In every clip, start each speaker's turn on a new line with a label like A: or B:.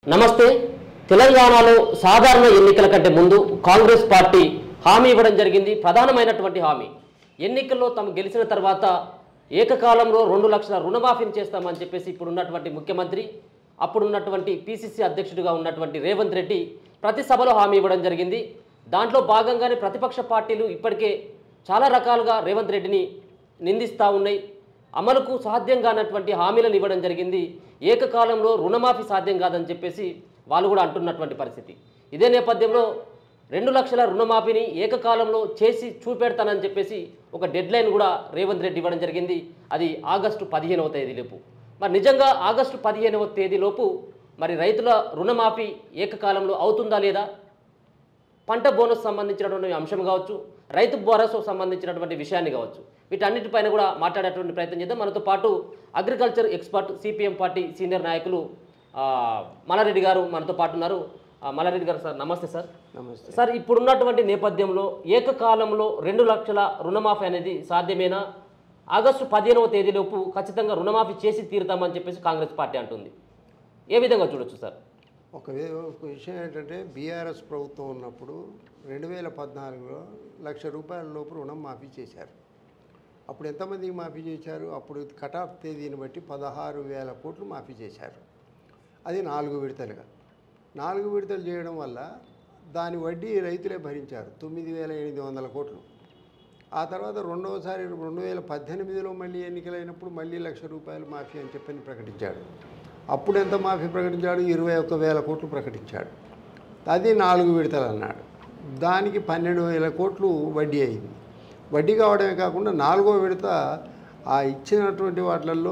A: నమస్తే. తెలంగాణలో సాధారణ ఎన్నికల కంటే ముందు కాంగ్రెస్ పార్టీ హామీ ఇవ్వడం జరిగింది. ప్రధానమైనటువంటి హామీ ఎన్నికల్లో తాము గెలిచిన తర్వాత ఏకకాలంలో 2 లక్షల రుణమాఫీని చేస్తామని చెప్పేసి ఇప్పుడున్నటువంటి ముఖ్యమంత్రి, అప్పుడున్నటువంటి పిసిసి అధ్యక్షుడిగా ఉన్నటువంటి రేవంత్ రెడ్డి ప్రతి సభలో హామీ ఇవ్వడం జరిగింది. దాంట్లో భాగంగానే ప్రతిపక్ష పార్టీలు ఇప్పటికే చాలా రకాలుగా రేవంత్ రెడ్డిని నిందిస్తూ ఉన్నాయి. అమలుకు సాధ్యం కానటువంటి హామీలను ఇవ్వడం జరిగింది. ఏకకాలంలో రుణమాఫీ సాధ్యం కాదని చెప్పేసి వాళ్ళు కూడా అంటున్నటువంటి పరిస్థితి. ఇదే నేపథ్యంలో 2 లక్షల రుణమాఫీని ఏకకాలంలో చేసి చూపెడతానని చెప్పేసి ఒక డెడ్లైన్ కూడా రేవంత్ రెడ్డి ఇవ్వడం జరిగింది. అది ఆగస్టు 15వ తేదీలోపు. మరి నిజంగా ఆగస్టు 15వ తేదీలోపు మరి రైతుల రుణమాఫీ ఏకకాలంలో అవుతుందా లేదా, పంట బోనస్ సంబంధించినటువంటి అంశం కావచ్చు, రైతు భరోసా సంబంధించినటువంటి విషయాన్ని కావచ్చు, వీటన్నిటిపైన కూడా మాట్లాడేటువంటి ప్రయత్నం చేద్దాం. మనతో పాటు అగ్రికల్చర్ ఎక్స్పర్ట్ సిపిఎం పార్టీ సీనియర్ నాయకులు మల్లారెడ్డి గారు మనతో పాటు ఉన్నారు. మల్లారెడ్డి గారు, సార్ నమస్తే. సార్
B: నమస్తే
A: సార్. ఇప్పుడున్నటువంటి నేపథ్యంలో ఏకకాలంలో 2 లక్షల రుణమాఫీ అనేది సాధ్యమేనా? ఆగస్టు 15వ తేదీలోపు ఖచ్చితంగా రుణమాఫీ చేసి తీరుతామని చెప్పేసి కాంగ్రెస్ పార్టీ అంటుంది. ఏ విధంగా చూడొచ్చు సార్?
B: ఒక విషయం ఏంటంటే, బీఆర్ఎస్ ప్రభుత్వం ఉన్నప్పుడు 2014లో ₹1,00,000 లోపు రుణం మాఫీ చేశారు. అప్పుడు ఎంతమందికి మాఫీ చేశారు? అప్పుడు కట్ ఆఫ్ తేదీని బట్టి 16,000 కోట్లు మాఫీ చేశారు. అది 4 విడతలుగా. 4 విడతలు చేయడం వల్ల దాని వడ్డీ రైతులే భరించారు, 9,800 కోట్లు. ఆ తర్వాత రెండవసారి 2018లో మళ్ళీ ఎన్నికలైనప్పుడు మళ్ళీ ₹1,00,000 మాఫీ అని చెప్పని ప్రకటించాడు. అప్పుడు ఎంత మాఫీ ప్రకటించాడు? 21,000 కోట్లు ప్రకటించాడు. అది 4 విడతలు అన్నాడు. దానికి 12,000 కోట్లు వడ్డీ అయింది. వడ్డీ కావడమే కాకుండా 4వ విడత ఆ ఇచ్చినటువంటి వాటిల్లో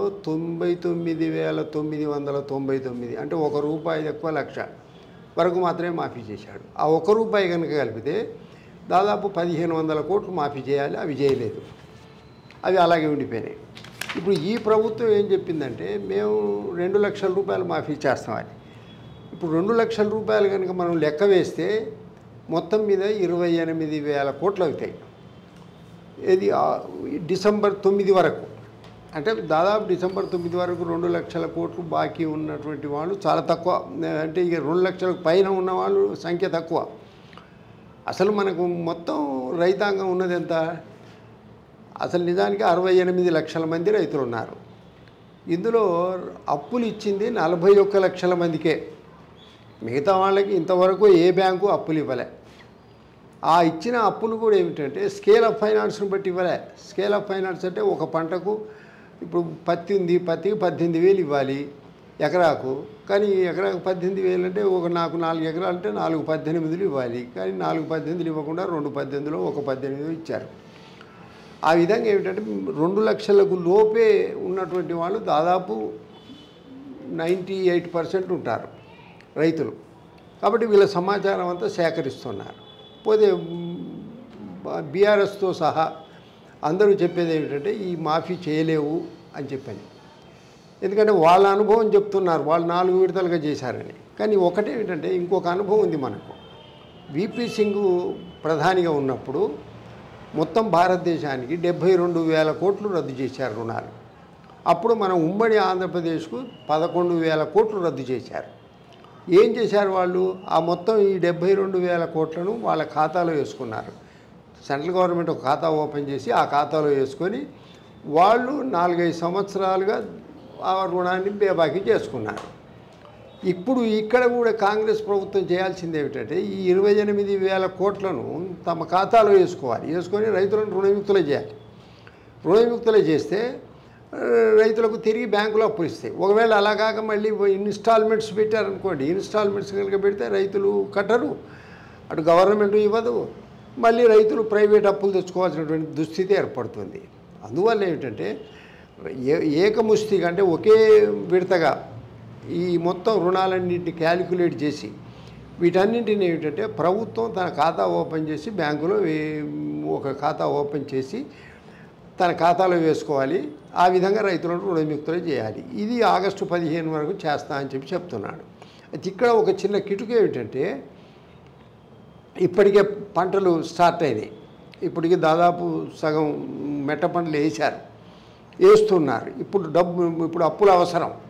B: 99,999 అంటే ₹1 ఎక్కువ ₹1,00,000 వరకు మాత్రమే మాఫీ చేశాడు. ఆ ₹1 కనుక కలిపితే దాదాపు 1,500 కోట్లు మాఫీ చేయాలి. అవి చేయలేదు, అవి అలాగే ఉండిపోయినాయి. ఇప్పుడు ఈ ప్రభుత్వం ఏం చెప్పిందంటే, మేము ₹2 లక్షల మాఫీ చేస్తామని. ఇప్పుడు ₹2 లక్షల కనుక మనం లెక్క వేస్తే మొత్తం మీద 28,000 కోట్లు అవుతాయి. ఇది డిసెంబర్ 9 వరకు. అంటే దాదాపు డిసెంబర్ 9 వరకు 2 లక్షల కోట్లు బాకీ ఉన్నటువంటి వాళ్ళు చాలా తక్కువ. అంటే ఇక 2 లక్షలకు పైన ఉన్న వాళ్ళు సంఖ్య తక్కువ. అసలు మనకు మొత్తం రైతాంగం ఉన్నది ఎంత? అసలు నిజానికి 68 లక్షల మంది రైతులు ఉన్నారు. ఇందులో అప్పులు ఇచ్చింది 41 లక్షల మందికే. మిగతా వాళ్ళకి ఇంతవరకు ఏ బ్యాంకు అప్పులు ఇవ్వలే. ఆ ఇచ్చిన అప్పులు కూడా ఏమిటంటే స్కేల్ ఆఫ్ ఫైనాన్స్ను బట్టి ఇవ్వలే. స్కేల్ ఆఫ్ ఫైనాన్స్ అంటే ఒక పంటకు ఇప్పుడు పత్తి ఉంది, పత్తికి 18,000 ఇవ్వాలి ఎకరాకు. కానీ ఎకరాకు 18,000 అంటే నాకు 4 ఎకరాలు అంటే 4 18,000 ఇవ్వాలి. కానీ 4 18,000 ఇవ్వకుండా 2 18,000 1 18,000 ఇచ్చారు. ఆ విధంగా ఏమిటంటే 2 లక్షలకు లోపే ఉన్నటువంటి వాళ్ళు దాదాపు 98% ఉంటారు రైతులు. కాబట్టి వీళ్ళ సమాచారం అంతా సేకరిస్తున్నారు. పోతే బీఆర్ఎస్తో సహా అందరూ చెప్పేది ఏమిటంటే ఈ మాఫీ చేయలేవు అని చెప్పని. ఎందుకంటే వాళ్ళ అనుభవం చెప్తున్నారు, వాళ్ళు 4 విడతలుగా చేశారని. కానీ ఒకటేమిటంటే ఇంకొక అనుభవం ఉంది మనకు. విపి సింగ్ ప్రధానిగా ఉన్నప్పుడు మొత్తం భారతదేశానికి 72,000 కోట్లు రద్దు చేశారు రుణాలు. అప్పుడు మనం ఉమ్మడి ఆంధ్రప్రదేశ్కు 11,000 కోట్లు రద్దు చేశారు. ఏం చేశారు వాళ్ళు? ఆ మొత్తం ఈ 72,000 కోట్లను వాళ్ళ ఖాతాలో వేసుకున్నారు. సెంట్రల్ గవర్నమెంట్ ఒక ఖాతా ఓపెన్ చేసి ఆ ఖాతాలో వేసుకొని వాళ్ళు 4-5 సంవత్సరాలుగా ఆ రుణాన్ని బేబాకీ చేసుకున్నారు. ఇప్పుడు ఇక్కడ కూడా కాంగ్రెస్ ప్రభుత్వం చేయాల్సింది ఏమిటంటే ఈ 28,000 కోట్లను తమ ఖాతాలో వేసుకొని రైతులను రుణవిముక్తులు చేయాలి. రుణవిముక్తులు చేస్తే రైతులకు తిరిగి బ్యాంకులో అప్పులు ఇస్తాయి. ఒకవేళ అలా కాక మళ్ళీ ఇన్స్టాల్మెంట్స్ పెట్టారనుకోండి, ఇన్స్టాల్మెంట్స్ కనుక పెడితే రైతులు కట్టరు, అటు గవర్నమెంట్ ఇవ్వదు, మళ్ళీ రైతులు ప్రైవేట్ అప్పులు తెచ్చుకోవాల్సినటువంటి దుస్థితి ఏర్పడుతుంది. అందువల్ల ఏమిటంటే ఏకముష్టిగా అంటే ఒకే విడతగా ఈ మొత్తం రుణాలన్నింటినీ క్యాలిక్యులేట్ చేసి వీటన్నింటినీ ఏమిటంటే ప్రభుత్వం తన ఖాతా ఓపెన్ చేసి బ్యాంకులో ఒక ఖాతా ఓపెన్ చేసి తన ఖాతాలో వేసుకోవాలి. ఆ విధంగా రైతులను రుణవిముక్తులు చేయాలి. ఇది ఆగస్టు 15 వరకు చేస్తా అని చెప్తున్నాడు. అయితే ఇక్కడ ఒక చిన్న కిటుకు ఏమిటంటే ఇప్పటికే పంటలు స్టార్ట్ అయినాయి. ఇప్పటికి దాదాపు సగం మెట్ట పంటలు వేస్తున్నారు. ఇప్పుడు అప్పులు అవసరం.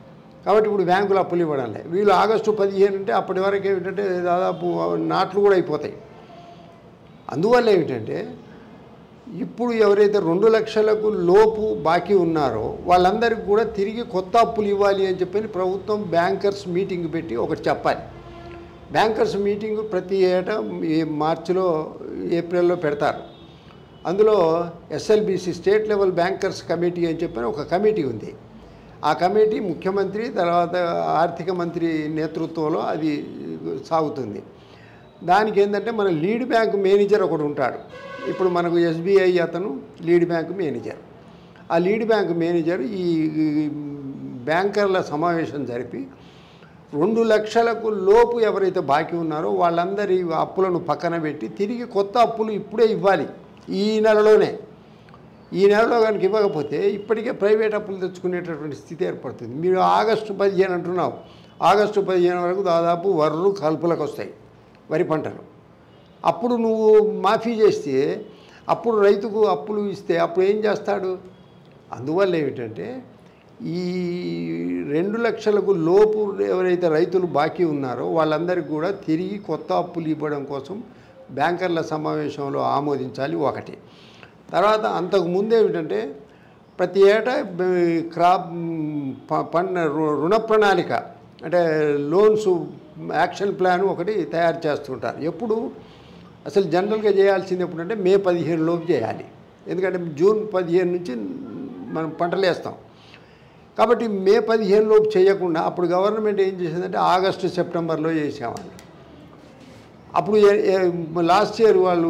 B: కాబట్టి ఇప్పుడు బ్యాంకులు అప్పులు ఇవ్వడం లేదు. వీళ్ళు ఆగస్టు 15 అంటే అప్పటి వరకు ఏమిటంటే దాదాపు నాట్లు కూడా అయిపోతాయి. అందువల్ల ఏమిటంటే ఇప్పుడు ఎవరైతే 2 లక్షలకు లోపు బాకీ ఉన్నారో వాళ్ళందరికీ కూడా తిరిగి కొత్త అప్పులు ఇవ్వాలి అని చెప్పి ప్రభుత్వం బ్యాంకర్స్ మీటింగ్ పెట్టి ఒకటి చెప్పాలి. బ్యాంకర్స్ మీటింగ్ ప్రతి ఏటా ఈ మార్చిలో ఏప్రిల్లో పెడతారు. అందులో SLBC state level bankers committee అని చెప్పి ఒక కమిటీ ఉంది. ఆ కమిటీ ముఖ్యమంత్రి తర్వాత ఆర్థిక మంత్రి నేతృత్వంలో అది సాగుతుంది. దానికి ఏంటంటే మన లీడ్ బ్యాంక్ మేనేజర్ ఒకడు ఉంటాడు. ఇప్పుడు మనకు SBI అతను లీడ్ బ్యాంక్ మేనేజర్. ఆ లీడ్ బ్యాంక్ మేనేజర్ ఈ బ్యాంకర్ల సమావేశం జరిపి 2 లక్షలకు లోపు ఎవరైతే బాకీ ఉన్నారో వాళ్ళందరి అప్పులను పక్కన పెట్టి తిరిగి కొత్త అప్పులు ఇప్పుడే ఇవ్వాలి. ఈ నెలలోనే. ఈ నెలలో కనుక ఇవ్వకపోతే ఇప్పటికే ప్రైవేట్ అప్పులు తెచ్చుకునేటటువంటి స్థితి ఏర్పడుతుంది. మీరు ఆగస్టు 15 అంటున్నావు. ఆగస్టు 15 వరకు దాదాపు వరులు కలుపులకు వస్తాయి వరి పంటలు. అప్పుడు నువ్వు మాఫీ చేస్తే అప్పుడు రైతుకు అప్పులు ఇస్తే అప్పుడు ఏం చేస్తాడు? అందువల్ల ఏమిటంటే ఈ 2 లక్షలకు లోపు ఎవరైతే రైతులు బాకీ ఉన్నారో వాళ్ళందరికీ కూడా తిరిగి కొత్త అప్పులు ఇవ్వడం కోసం బ్యాంకర్ల సమావేశంలో ఆమోదించాలి ఒకటి. తర్వాత అంతకుముందు ఏమిటంటే ప్రతి ఏటా క్రాప్ రుణ ప్రణాళిక అంటే లోన్స్ యాక్షన్ ప్లాన్ ఒకటి తయారు చేస్తుంటారు. ఎప్పుడు అసలు జనరల్గా చేయాల్సింది ఎప్పుడంటే మే 15 లోపు చేయాలి. ఎందుకంటే జూన్ 15 నుంచి మనం పంటలు వేస్తాం. కాబట్టి మే 15 లోపు చేయకుండా అప్పుడు గవర్నమెంట్ ఏం చేసిందంటే ఆగస్టు సెప్టెంబర్లో చేసేవాళ్ళు. అప్పుడు లాస్ట్ ఇయర్ వాళ్ళు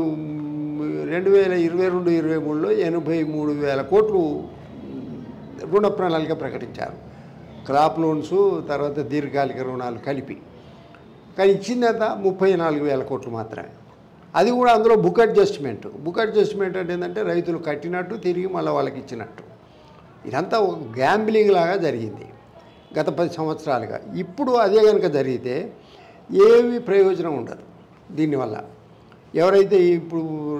B: 2022-23లో 83,000 కోట్లు రుణ ప్రణాళిక ప్రకటించారు. క్రాప్ లోన్స్ తర్వాత దీర్ఘకాలిక రుణాలు కలిపి. కానీ ఇచ్చిందంత 34,000 కోట్లు మాత్రమే. అది కూడా అందులో బుక్ అడ్జస్ట్మెంట్. బుక్ అడ్జస్ట్మెంట్ అంటే ఏంటంటే రైతులు కట్టినట్టు తిరిగి మళ్ళీ వాళ్ళకి ఇచ్చినట్టు. ఇదంతా ఒక గ్యాంబ్లింగ్ లాగా జరిగింది గత 10 సంవత్సరాలుగా. ఇప్పుడు అదే కనుక జరిగితే ఏమీ ప్రయోజనం ఉండదు దీనివల్ల. ఎవరైతే ఇప్పుడు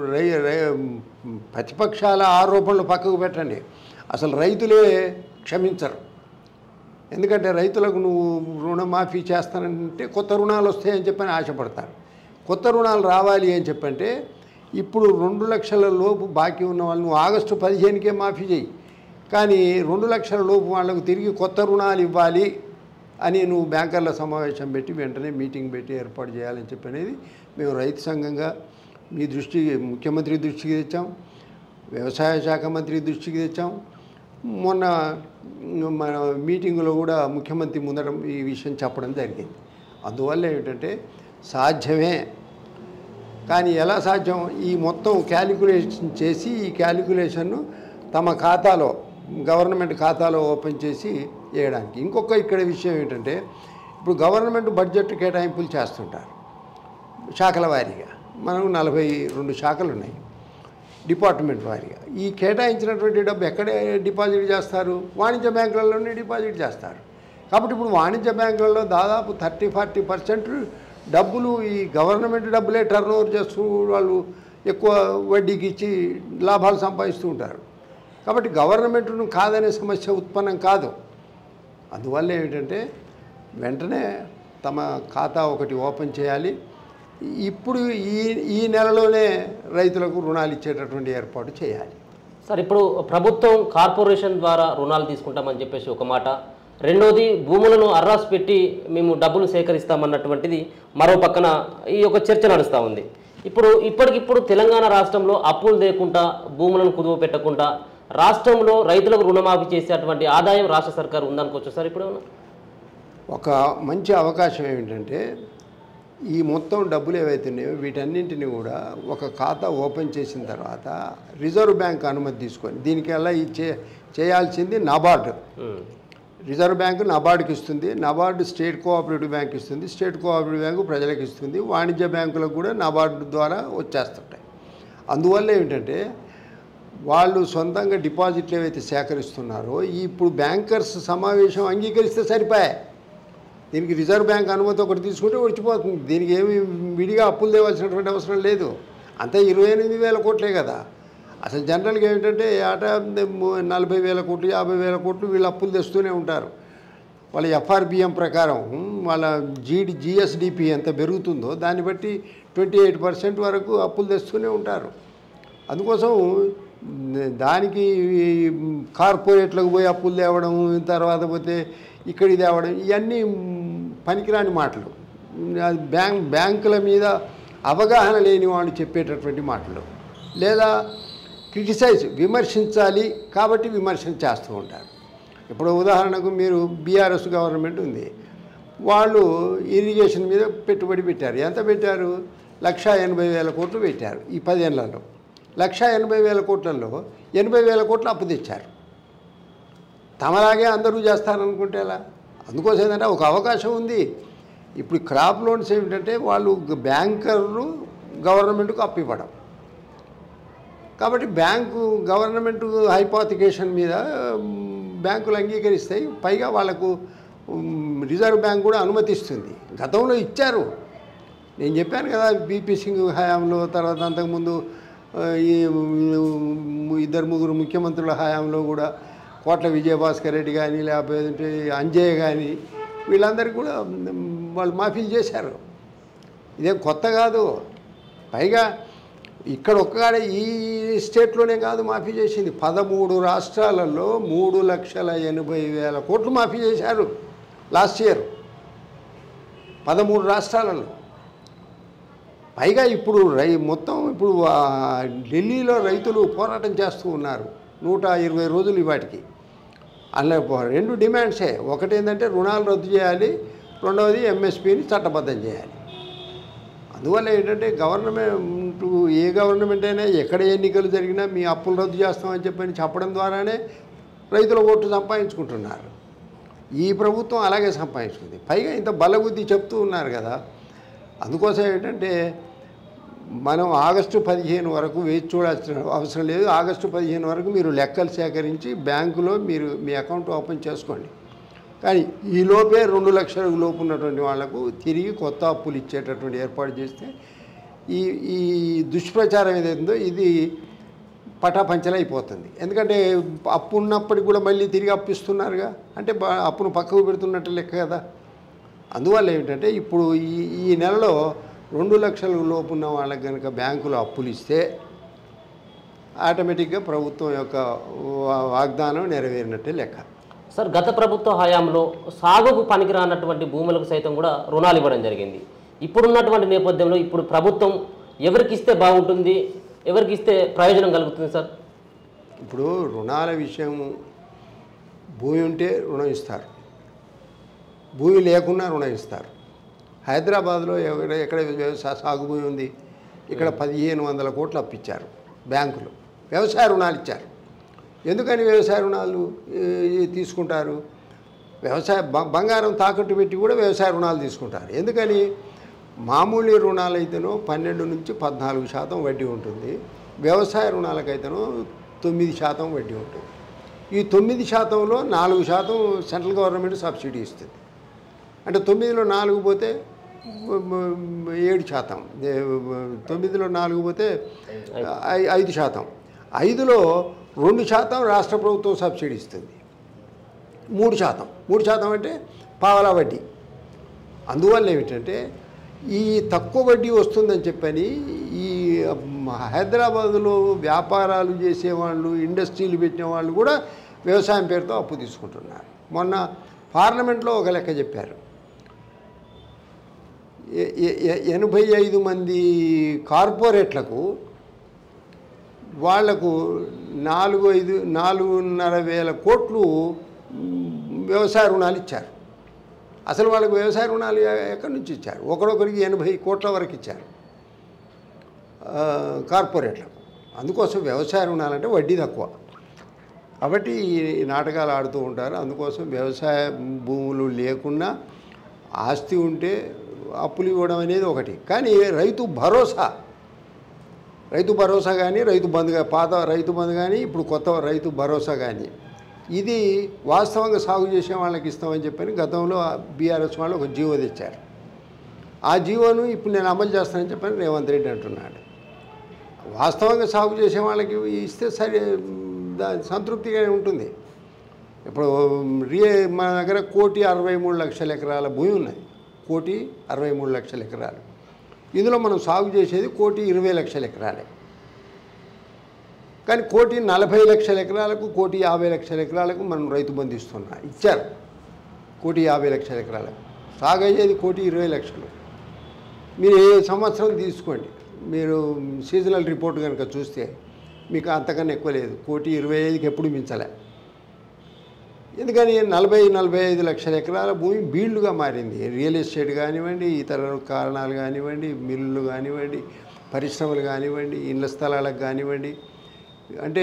B: ప్రతిపక్షాల ఆరోపణలు పక్కకు పెట్టండి, అసలు రైతులే క్షమించరు. ఎందుకంటే రైతులకు నువ్వు రుణమాఫీ చేస్తానంటే కొత్త రుణాలు వస్తాయని చెప్పని ఆశపడతారు. కొత్త రుణాలు రావాలి అని చెప్పంటే ఇప్పుడు 2 లక్షల లోపు బాకీ ఉన్న వాళ్ళు నువ్వు ఆగస్టు 15కే మాఫీ చేయి, కానీ 2 లక్షల లోపు వాళ్ళకు తిరిగి కొత్త రుణాలు ఇవ్వాలి అని నువ్వు బ్యాంకర్ల సమావేశం పెట్టి వెంటనే మీటింగ్ పెట్టి ఏర్పాటు చేయాలని చెప్పి అనేది మేము రైతు సంఘంగా మీ దృష్టికి ముఖ్యమంత్రి దృష్టికి తెచ్చాం, వ్యవసాయ శాఖ మంత్రి దృష్టికి తెచ్చాం. మొన్న మన మీటింగులో కూడా ముఖ్యమంత్రి ముందర ఈ విషయం చెప్పడం జరిగింది. అందువల్ల ఏమిటంటే సాధ్యమే, కానీ ఎలా సాధ్యం? ఈ మొత్తం క్యాలిక్యులేషన్ చేసి ఈ క్యాలిక్యులేషన్ను తమ ఖాతాలో గవర్నమెంట్ ఖాతాలో ఓపెన్ చేసి వేయడానికి. ఇంకొక ఇక్కడ విషయం ఏంటంటే ఇప్పుడు గవర్నమెంట్ బడ్జెట్ కేటాయింపులు చేస్తుంటారు శాఖల వారీగా. మనకు 42 శాఖలు ఉన్నాయి డిపార్ట్మెంట్ వారీగా. ఈ కేటాయించినటువంటి డబ్బు ఎక్కడ డిపాజిట్ చేస్తారు? వాణిజ్య బ్యాంకులలోనే డిపాజిట్ చేస్తారు. కాబట్టి ఇప్పుడు వాణిజ్య బ్యాంకులలో దాదాపు 30-40% డబ్బులు ఈ గవర్నమెంట్ డబ్బులే టర్న్ ఓవర్ చేస్తూ వాళ్ళు ఎక్కువ వడ్డీకి ఇచ్చి లాభాలు సంపాదిస్తూ ఉంటారు. కాబట్టి గవర్నమెంట్ను కాదనే సమస్య ఉత్పన్నం కాదు. అందువల్ల ఏమిటంటే వెంటనే తమ ఖాతా ఒకటి ఓపెన్ చేయాలి. ఇప్పుడు ఈ నెలలోనే రైతులకు రుణాలు ఇచ్చేటటువంటి ఏర్పాటు చేయాలి.
A: సార్, ఇప్పుడు ప్రభుత్వం కార్పొరేషన్ ద్వారా రుణాలు తీసుకుంటామని చెప్పేసి ఒక మాట, రెండోది భూములను అర్రాసు పెట్టి మేము డబ్బులు సేకరిస్తామన్నటువంటిది మరో పక్కన ఈ యొక్క చర్చ నడుస్తూ ఉంది. ఇప్పటికిప్పుడు తెలంగాణ రాష్ట్రంలో అప్పులు లేకుండా భూములను కుదువ పెట్టకుండా రాష్ట్రంలో రైతులకు రుణమాఫీ చేసేటువంటి ఆదాయం రాష్ట్ర సర్కారు ఉందనుకోవచ్చు సార్. ఇప్పుడు
B: ఒక మంచి అవకాశం ఏమిటంటే ఈ మొత్తం డబ్బులు ఏవైతున్నాయో వీటన్నింటినీ కూడా ఒక ఖాతా ఓపెన్ చేసిన తర్వాత రిజర్వ్ బ్యాంక్ అనుమతి తీసుకొని దీనికల్లా చేయాల్సింది నబార్డు. రిజర్వ్ బ్యాంకు నబార్డుకి ఇస్తుంది, నబార్డు స్టేట్ కోఆపరేటివ్ బ్యాంక్ ఇస్తుంది, స్టేట్ కోఆపరేటివ్ బ్యాంకు ప్రజలకు ఇస్తుంది, వాణిజ్య బ్యాంకులకు కూడా నబార్డు ద్వారా వచ్చేస్తుంటాయి. అందువల్ల ఏమిటంటే వాళ్ళు సొంతంగా డిపాజిట్లు ఏవైతే సేకరిస్తున్నారో ఇప్పుడు బ్యాంకర్స్ సమావేశం అంగీకరిస్తే సరిపోయాయి. దీనికి రిజర్వ్ బ్యాంక్ అనుమతి ఒకటి తీసుకుంటే వచ్చిపోతుంది. దీనికి ఏమి విడిగా అప్పులు తేవాల్సినటువంటి అవసరం లేదు. అంతే 28,000 కోట్లే కదా. అసలు జనరల్గా ఏమిటంటే ఏటా 40,000 కోట్లు 50,000 కోట్లు వీళ్ళు అప్పులు తెస్తూనే ఉంటారు. వాళ్ళ ఎఫ్ఆర్బిఎం ప్రకారం వాళ్ళ జిఎస్డిపి ఎంత పెరుగుతుందో దాన్ని బట్టి 28% వరకు అప్పులు తెస్తూనే ఉంటారు. అందుకోసం దానికి కార్పొరేట్లకు పోయి అప్పులు తేవడం, తర్వాత పోతే ఇక్కడికి తేవడం, ఇవన్నీ పనికిరాని మాటలు. బ్యాంకుల మీద అవగాహన లేని వాళ్ళు చెప్పేటటువంటి మాటలు, లేదా విమర్శించాలి కాబట్టి విమర్శన చేస్తూ ఉంటారు. ఇప్పుడు ఉదాహరణకు మీరు బీఆర్ఎస్ గవర్నమెంట్ ఉంది, వాళ్ళు ఇరిగేషన్ మీద పెట్టుబడి పెట్టారు. ఎంత పెట్టారు? 1,80,000 కోట్లు పెట్టారు. ఈ 10 ఏళ్లలో 1,80,000 కోట్లలో 80,000 కోట్లు అప్పు తెచ్చారు. తమలాగే అందరూ చేస్తారనుకుంటే ఎలా? అందుకోసం ఏంటంటే ఒక అవకాశం ఉంది. ఇప్పుడు క్రాప్ లోన్స్ ఏమిటంటే వాళ్ళు బ్యాంకర్లు గవర్నమెంట్కు అప్పు ఇవ్వడం, కాబట్టి గవర్నమెంట్ హైపోతికేషన్ మీద బ్యాంకులు అంగీకరిస్తాయి. పైగా వాళ్లకు రిజర్వ్ బ్యాంక్ కూడా అనుమతిస్తుంది. గతంలో ఇచ్చారు, నేను చెప్పాను కదా, బీపీ సింగ్ హయాంలో, తర్వాత అంతకుముందు ఈ 2-3 ముఖ్యమంత్రుల హయాంలో కూడా కోట్ల విజయభాస్కర్ రెడ్డి కానీ, లేకపోతే అంజయ్య కానీ, వీళ్ళందరికీ కూడా వాళ్ళు మాఫీలు చేశారు. ఇదేం కొత్త కాదు. పైగా ఇక్కడ ఒక్కగాడ ఈ స్టేట్లోనే కాదు మాఫీ చేసింది, 13 రాష్ట్రాలలో 3,80,000 కోట్లు మాఫీ చేశారు లాస్ట్ ఇయర్, 13 రాష్ట్రాలలో. పైగా ఇప్పుడు మొత్తం ఇప్పుడు ఢిల్లీలో రైతులు పోరాటం చేస్తూ ఉన్నారు 120 రోజులు ఇవాటికి. అందులో 2 డిమాండ్సే. ఒకటి ఏంటంటే రుణాలు రద్దు చేయాలి, రెండవది ఎంఎస్పీని చట్టబద్ధం చేయాలి. అందువల్ల ఏంటంటే ఏ గవర్నమెంట్ అయినా ఎక్కడ ఎన్నికలు జరిగినా మీ అప్పులు రద్దు చేస్తామని చెప్పడం ద్వారానే రైతుల ఓట్లు సంపాదించుకుంటున్నారు. ఈ ప్రభుత్వం అలాగే సంపాదించుకుంది. పైగా ఇంత బలబుద్ధి చెప్తూ ఉన్నారు కదా. అందుకోసం ఏంటంటే మనం ఆగస్టు 15 వరకు వేచి చూడాల్సిన అవసరం లేదు. ఆగస్టు 15 వరకు మీరు లెక్కలు సేకరించి బ్యాంకులో మీరు మీ అకౌంట్ ఓపెన్ చేసుకోండి. కానీ ఈలోపే 2 లక్షల లోపు ఉన్నటువంటి వాళ్లకు తిరిగి కొత్త అప్పులు ఇచ్చేటటువంటి ఏర్పాటు చేస్తే ఈ దుష్ప్రచారం ఏదైందో ఇది పటాపంచలైపోతుంది. ఎందుకంటే అప్పు ఉన్నప్పటికి కూడా మళ్ళీ తిరిగి అప్పిస్తున్నారుగా, అంటే అప్పును పక్కకు పెడుతున్నట్టు లెక్క కదా. అందువల్ల ఏమిటంటే ఇప్పుడు ఈ నెలలో 2 లక్షల లోపు ఉన్న వాళ్ళకి కనుక బ్యాంకులో అప్పులు ఇస్తే ఆటోమేటిక్గా ప్రభుత్వం యొక్క వాగ్దానం నెరవేరినట్టే లెక్క.
A: సార్, గత ప్రభుత్వ హయాంలో సాగుకు పనికిరానటువంటి భూములకు సైతం కూడా రుణాలు ఇవ్వడం జరిగింది. ఇప్పుడున్నటువంటి నేపథ్యంలో ఇప్పుడు ప్రభుత్వం ఎవరికి ఇస్తే బాగుంటుంది, ఎవరికి ఇస్తే ప్రయోజనం కలుగుతుంది సార్?
B: ఇప్పుడు రుణాల విషయం, భూమి ఉంటే రుణం ఇస్తారు, భూమి లేకున్నా రుణం ఇస్తారు. హైదరాబాద్లో ఎక్కడ సాగు భూమి ఉంది, ఇక్కడ 1,500 కోట్లు అప్పిచ్చారు బ్యాంకులు, వ్యవసాయ రుణాలు ఇచ్చారు. ఎందుకని వ్యవసాయ రుణాలు తీసుకుంటారు? బంగారం తాకట్టు పెట్టి కూడా వ్యవసాయ రుణాలు తీసుకుంటారు. ఎందుకని? మామూలు రుణాలు అయితేనో 12 నుంచి 14% వడ్డీ ఉంటుంది, వ్యవసాయ రుణాలకైతేనో 9% వడ్డీ ఉంటుంది. ఈ 9%లో 4% సెంట్రల్ గవర్నమెంట్ సబ్సిడీ ఇస్తుంది. అంటే 9లో 4 పోతే 7%, 9లో 4 పోతే 5%, 5లో 2% రాష్ట్ర ప్రభుత్వం సబ్సిడీ ఇస్తుంది, 3% అంటే పావలా వడ్డీ. అందువల్ల ఏమిటంటే ఈ తక్కువ వడ్డీ వస్తుందని చెప్పని ఈ హైదరాబాదులో వ్యాపారాలు చేసేవాళ్ళు, ఇండస్ట్రీలు పెట్టిన వాళ్ళు కూడా వ్యవసాయం పేరుతో అప్పు తీసుకుంటున్నారు. మొన్న పార్లమెంట్లో ఒక లెక్క చెప్పారు, 85 మంది కార్పొరేట్లకు వాళ్లకు 4,500 కోట్లు వ్యవసాయ రుణాలు ఇచ్చారు. అసలు వాళ్ళకు వ్యవసాయ రుణాలు ఎక్కడి నుంచి ఇచ్చారు? ఒకరొకరికి 80 కోట్ల వరకు ఇచ్చారు కార్పొరేట్లకు. అందుకోసం వ్యవసాయ రుణాలంటే వడ్డీ తక్కువ, కాబట్టి ఈ నాటకాలు ఆడుతూ ఉంటారు. అందుకోసం వ్యవసాయ భూములు లేకున్నా ఆస్తి ఉంటే అప్పులు ఇవ్వడం అనేది ఒకటి. కానీ రైతు భరోసా కానీ, రైతు బంధు, పాత రైతు బంధు కానీ, ఇప్పుడు కొత్త రైతు భరోసా కానీ, ఇది వాస్తవంగా సాగు చేసే వాళ్ళకి ఇస్తామని చెప్పని గతంలో బీఆర్ఎస్ వాళ్ళు ఒక జీవో తెచ్చారు. ఆ జీవోను ఇప్పుడు నేను అమలు చేస్తానని చెప్పని రేవంత్ రెడ్డి అంటున్నాడు. వాస్తవంగా సాగు చేసే వాళ్ళకి ఇస్తే సరే సంతృప్తిగా ఉంటుంది. ఇప్పుడు మన దగ్గర 1,63,00,000 ఎకరాల భూమి ఉన్నది. 1,63,00,000 ఎకరాలు. ఇందులో మనం సాగు చేసేది 1,20,00,000 ఎకరాలే. కానీ 1,40,00,000 ఎకరాలకు 1,50,00,000 ఎకరాలకు మనం రైతు బంధు ఇచ్చారు. 1,50,00,000 ఎకరాలకు సాగు అయ్యేది 1,20,00,000. మీరు ఏ సంవత్సరం తీసుకోండి, మీరు సీజనల్ రిపోర్ట్ కనుక చూస్తే మీకు అంతకన్నా ఎక్కువ లేదు. 1,25,00,000కి ఎప్పుడు మించలే. ఎందుకని 40-45 లక్షల ఎకరాల భూమి బీళ్లుగా మారింది. రియల్ ఎస్టేట్ కానివ్వండి, ఇతర కారణాలు కానివ్వండి, మిల్లులు కానివ్వండి, పరిశ్రమలు కానివ్వండి, ఇళ్ల స్థలాలకు కానివ్వండి, అంటే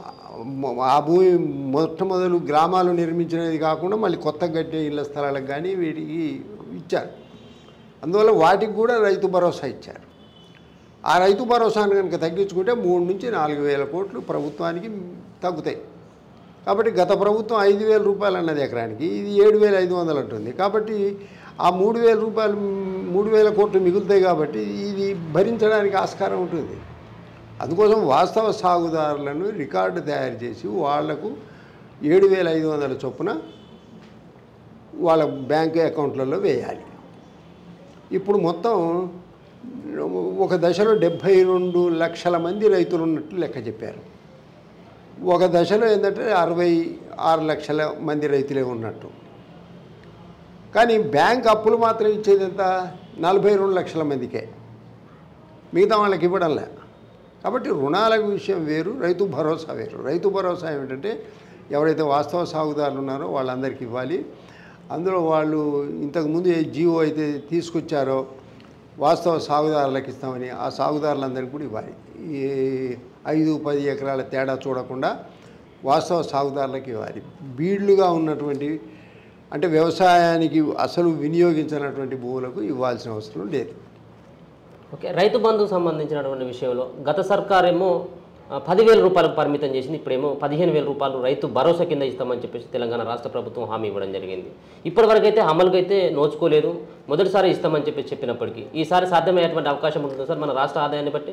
B: ఆ భూమి మొట్టమొదలు గ్రామాలు నిర్మించినది కాకుండా మళ్ళీ కొత్త కట్టే ఇళ్ల స్థలాలకు కానీ వీటికి ఇచ్చారు. అందువల్ల వాటికి కూడా రైతు భరోసా ఇచ్చారు. ఆ రైతు భరోసాను కనుక తగ్గించుకుంటే 3,000-4,000 కోట్లు ప్రభుత్వానికి తగ్గుతాయి. కాబట్టి గత ప్రభుత్వం 5,000 రూపాయలు అన్నది ఎకరానికి, ఇది 7,500 అంటుంది. కాబట్టి ఆ 3,000 రూపాయలు 3,000 కోట్లు మిగులుతాయి. కాబట్టి ఇది భరించడానికి ఆస్కారం ఉంటుంది. అందుకోసం వాస్తవ సాగుదారులను రికార్డు తయారు చేసి వాళ్లకు 7,500 చొప్పున వాళ్ళ బ్యాంకు అకౌంట్లలో వేయాలి. ఇప్పుడు మొత్తం ఒక దశలో 72 లక్షల మంది రైతులు ఉన్నట్లు లెక్క చెప్పారు. ఒక దశలో ఏంటంటే 66 లక్షల మంది రైతులే ఉన్నట్టు. కానీ బ్యాంక్ అప్పులు మాత్రం ఇచ్చేది ఎంత? 42 లక్షల మందికే, మిగతా వాళ్ళకి ఇవ్వడంలే. కాబట్టి రుణాల విషయం వేరు, రైతు భరోసా వేరు. రైతు భరోసా ఏమిటంటే ఎవరైతే వాస్తవ సాగుదారులు ఉన్నారో వాళ్ళందరికీ ఇవ్వాలి. అందులో వాళ్ళు ఇంతకుముందు ఏ జీవో అయితే తీసుకొచ్చారో వాస్తవ సాగుదారులకు ఇస్తామని, ఆ సాగుదారులందరికీ కూడా ఇవ్వాలి. ఈ 5-10 ఎకరాల తేడా చూడకుండా వాస్తవ సాగుదారులకు ఇవ్వాలి. బీళ్లుగా ఉన్నటువంటి, అంటే వ్యవసాయానికి అసలు వినియోగించినటువంటి భూములకు ఇవ్వాల్సిన అవసరం లేదు.
A: ఓకే, రైతు బంధుకు సంబంధించినటువంటి విషయంలో గత సర్కార్ ఏమో 10,000 రూపాయలకు పరిమితం చేసింది. ఇప్పుడేమో 15,000 రూపాయలు రైతు భరోసా కింద ఇస్తామని చెప్పేసి తెలంగాణ రాష్ట్ర ప్రభుత్వం హామీ ఇవ్వడం జరిగింది. ఇప్పటివరకు అయితే అమలుకైతే నోచుకోలేదు. మొదటిసారి ఇస్తామని చెప్పినప్పటికీ ఈసారి సాధ్యమయ్యేటువంటి అవకాశం ఉంటుంది సార్ మన రాష్ట్ర ఆదాయాన్ని బట్టి?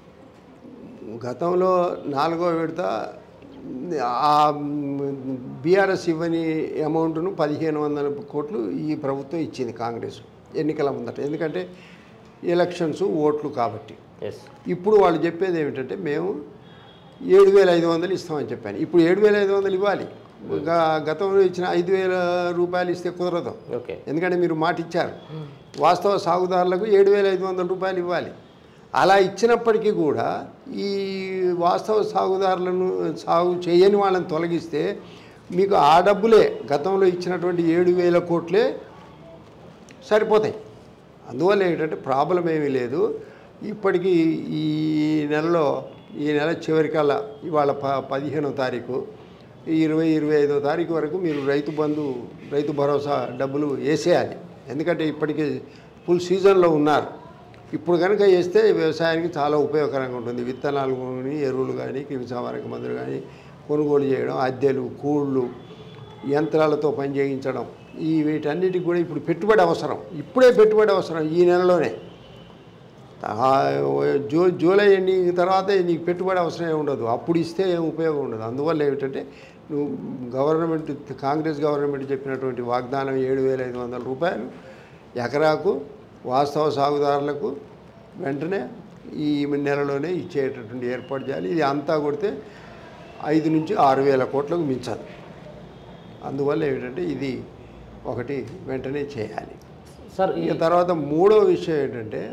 B: గతంలో 4వ విడత ఆ బీఆర్ఎస్ ఇవ్వని అమౌంట్ను 1,500 కోట్లు ఈ ప్రభుత్వం ఇచ్చింది కాంగ్రెస్ ఎన్నికల ముందట. ఎందుకంటే ఎలక్షన్స్, ఓట్లు కాబట్టి. ఇప్పుడు వాళ్ళు చెప్పేది ఏమిటంటే మేము 7,500 ఇస్తామని చెప్పాను. ఇప్పుడు 7,500 ఇవ్వాలి. గతంలో ఇచ్చిన 5,000 రూపాయలు ఇస్తే కుదరదు. ఎందుకంటే మీరు మాట ఇచ్చారు. వాస్తవ సాగుదారులకు 7,500 రూపాయలు ఇవ్వాలి. అలా ఇచ్చినప్పటికీ కూడా ఈ వాస్తవ సాగుదారులను సాగు చేయని వాళ్ళని తొలగిస్తే మీకు ఆ డబ్బులే గతంలో ఇచ్చినటువంటి 7,000 కోట్లే సరిపోతాయి. అందువల్ల ఏంటంటే ప్రాబ్లం ఏమీ లేదు. ఇప్పటికీ ఈ నెల చివరికల్లా ఇవాళ 15వ తారీఖు, 20-25వ తారీఖు వరకు మీరు రైతు భరోసా డబ్బులు వేసేయాలి. ఎందుకంటే ఇప్పటికీ ఫుల్ సీజన్లో ఉన్నారు. ఇప్పుడు కనుక వేస్తే వ్యవసాయానికి చాలా ఉపయోగకరంగా ఉంటుంది. విత్తనాలు కానీ, ఎరువులు కానీ, క్రిమిసంహారక మందులు కానీ కొనుగోలు చేయడం, అద్దెలు, కూళ్ళు, యంత్రాలతో పని చేయించడం, వీటన్నిటికి కూడా ఇప్పుడు పెట్టుబడి అవసరం. ఇప్పుడే పెట్టుబడి అవసరం. ఈ నెలలోనే జూలై ఎండింగ్ తర్వాత నీకు పెట్టుబడి అవసరమే ఉండదు. అప్పుడు ఇస్తే ఏం ఉపయోగం ఉండదు. అందువల్ల ఏమిటంటే నువ్వు కాంగ్రెస్ గవర్నమెంట్ చెప్పినటువంటి వాగ్దానం 7,500 రూపాయలు ఎకరాకు వాస్తవ సాగుదారులకు వెంటనే ఈ నెలలోనే ఇచ్చేటటువంటి ఏర్పాటు చేయాలి. ఇది అంతా కొడితే 5,000-6,000 కోట్లకు మించదు. అందువల్ల ఏమిటంటే ఇది ఒకటి వెంటనే చేయాలి
A: సార్.
B: ఇక తర్వాత మూడో విషయం ఏంటంటే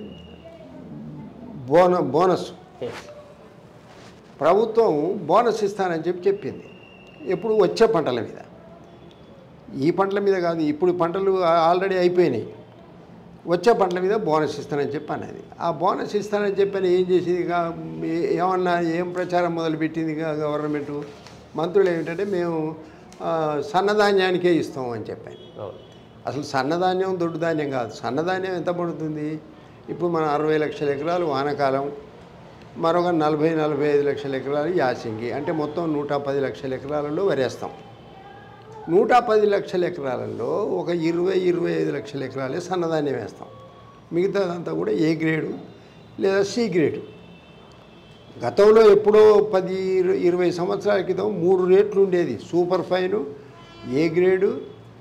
B: బోనస్. ప్రభుత్వం బోనస్ ఇస్తానని చెప్పింది. ఎప్పుడు వచ్చే పంటల మీద, ఈ పంటల మీద కాదు. ఇప్పుడు పంటలు ఆల్రెడీ అయిపోయినాయి. వచ్చే పంటల మీద బోనస్ ఇస్తానని అన్నది. ఆ బోనస్ ఇస్తానని చెప్పని ఏం చేసింది? ఏమన్నా ఏం ప్రచారం మొదలుపెట్టింది గవర్నమెంట్? మంత్రులు ఏమిటంటే మేము సన్నధాన్యానికే ఇస్తాము అని చెప్పాను. అసలు సన్నధాన్యం దొడ్డు ధాన్యం కాదు. సన్నధాన్యం ఎంత పడుతుంది? ఇప్పుడు మన 60 లక్షల ఎకరాలు వానాకాలం, మరొక 40-45 లక్షల ఎకరాలు యాసంగి, అంటే మొత్తం 110 లక్షల ఎకరాలలో వరేస్తాం. 110 లక్షల ఎకరాలలో ఒక 20-25 లక్షల ఎకరాలే సన్నధాన్యం వేస్తాం. మిగతాదంతా కూడా ఏ గ్రేడు లేదా సి గ్రేడు. గతంలో ఎప్పుడో 10-20 సంవత్సరాల క్రితం 3 రేట్లు ఉండేది: super fine, A grade,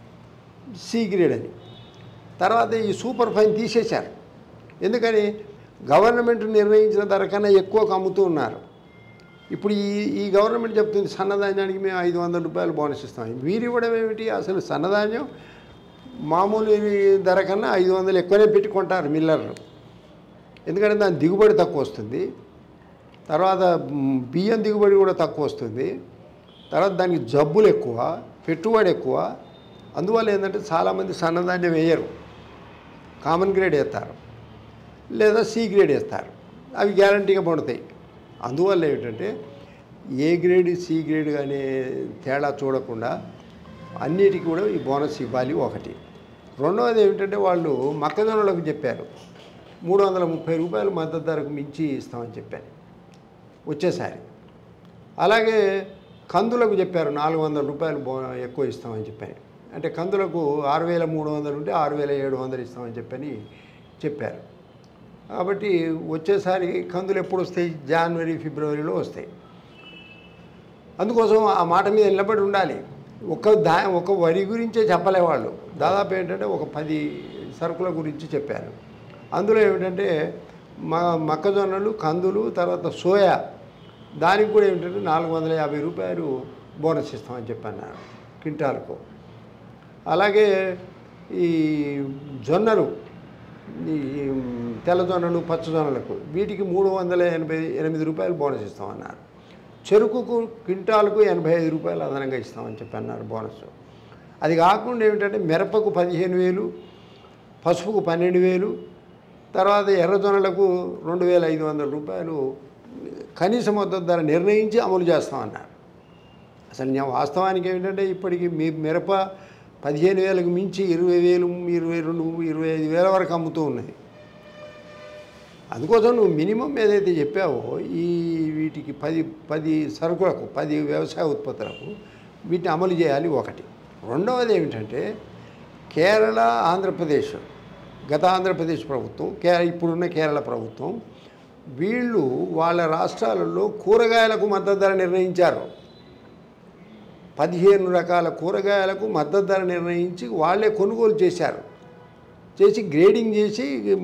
B: C grade అని. తర్వాత ఈ సూపర్ ఫైన్ తీసేశారు. ఎందుకని? గవర్నమెంట్ నిర్ణయించిన ధర కన్నా ఎక్కువకు అమ్ముతూ ఉన్నారు. ఇప్పుడు ఈ గవర్నమెంట్ చెప్తుంది సన్నధాన్యానికి మేము 500 రూపాయలు బోనస్ ఇస్తాం. వీరు ఇవ్వడం ఏమిటి? అసలు సన్నధాన్యం మామూలు ధర కన్నా 500 ఎక్కువనే పెట్టుకుంటారు మిల్లర్లు. ఎందుకంటే దాని దిగుబడి తక్కువ వస్తుంది. తర్వాత బియ్యం దిగుబడి కూడా తక్కువ వస్తుంది. తర్వాత దానికి జబ్బులు ఎక్కువ, పెట్టుబడి ఎక్కువ. అందువల్ల ఏంటంటే చాలామంది సన్నధాన్యం వేయరు, కామన్ గ్రేడ్ వేస్తారు లేదా సి గ్రేడ్ వేస్తారు. అవి గ్యారంటీగా పండుతాయి. అందువల్ల ఏమిటంటే ఏ గ్రేడ్, సి గ్రేడ్ అనే తేడా చూడకుండా అన్నిటికీ కూడా ఈ బోనస్ ఇవ్వాలి ఒకటి. రెండవది ఏమిటంటే వాళ్ళు మొక్కజొన్నలకు చెప్పారు 330 రూపాయలు మద్దతు ధరకు మించి ఇస్తామని చెప్పారు వచ్చేసారి. అలాగే కందులకు చెప్పారు 400 రూపాయలు ఎక్కువ ఇస్తామని చెప్పారు. అంటే కందులకు 6,300 ఉంటే 6,700 ఇస్తామని చెప్పారు. కాబట్టి వచ్చేసారి కందులు ఎప్పుడు వస్తాయి? జనవరి, ఫిబ్రవరిలో వస్తాయి. అందుకోసం ఆ మాట మీద నిలబడి ఉండాలి. ఒక వరి గురించే చెప్పలే వాళ్ళు. దాదాపు ఏంటంటే ఒక 10 సరుకుల గురించి చెప్పారు. అందులో ఏమిటంటే మొక్కజొన్నలు, కందులు, తర్వాత సోయా, దానికి కూడా ఏమిటంటే 450 రూపాయలు బోనస్ ఇస్తామని చెప్పన్నారు క్వింటాలకు. అలాగే ఈ జొన్నలు, ఈ తెల్ల జొన్నలు, పచ్చ జొన్నలకు వీటికి 388 రూపాయలు బోనస్ ఇస్తామన్నారు. చెరుకుకు క్వింటాలకు 85 రూపాయలు అదనంగా ఇస్తామని చెప్పన్నారు బోనస్. అది కాకుండా ఏమిటంటే మిరపకు 15,000, పసుపుకు 12,000, తర్వాత ఎర్రజొన్నలకు 2,500 రూపాయలు కనీస మద్దతు ధర నిర్ణయించి అమలు చేస్తామన్నారు. అసలు నేను వాస్తవానికి ఏమిటంటే ఇప్పటికీ మీ మిరప 15,000కు మించి 20,000, 22,000, 25,000 వరకు అమ్ముతూ ఉన్నాయి. అందుకోసం నువ్వు మినిమం ఏదైతే చెప్పావో వీటికి 10 సరుకులకు, 10 వ్యవసాయ ఉత్పత్తులకు వీటిని అమలు చేయాలి ఒకటి. రెండవది ఏమిటంటే కేరళ, ఆంధ్రప్రదేశ్, గత ఆంధ్రప్రదేశ్ ప్రభుత్వం, ఇప్పుడున్న కేరళ ప్రభుత్వం, వీళ్ళు వాళ్ళ రాష్ట్రాలలో కూరగాయలకు మద్దతు ధర నిర్ణయించారు. 15 రకాల కూరగాయలకు మద్దతు ధర నిర్ణయించి వాళ్ళే కొనుగోలు చేసి గ్రేడింగ్ చేసి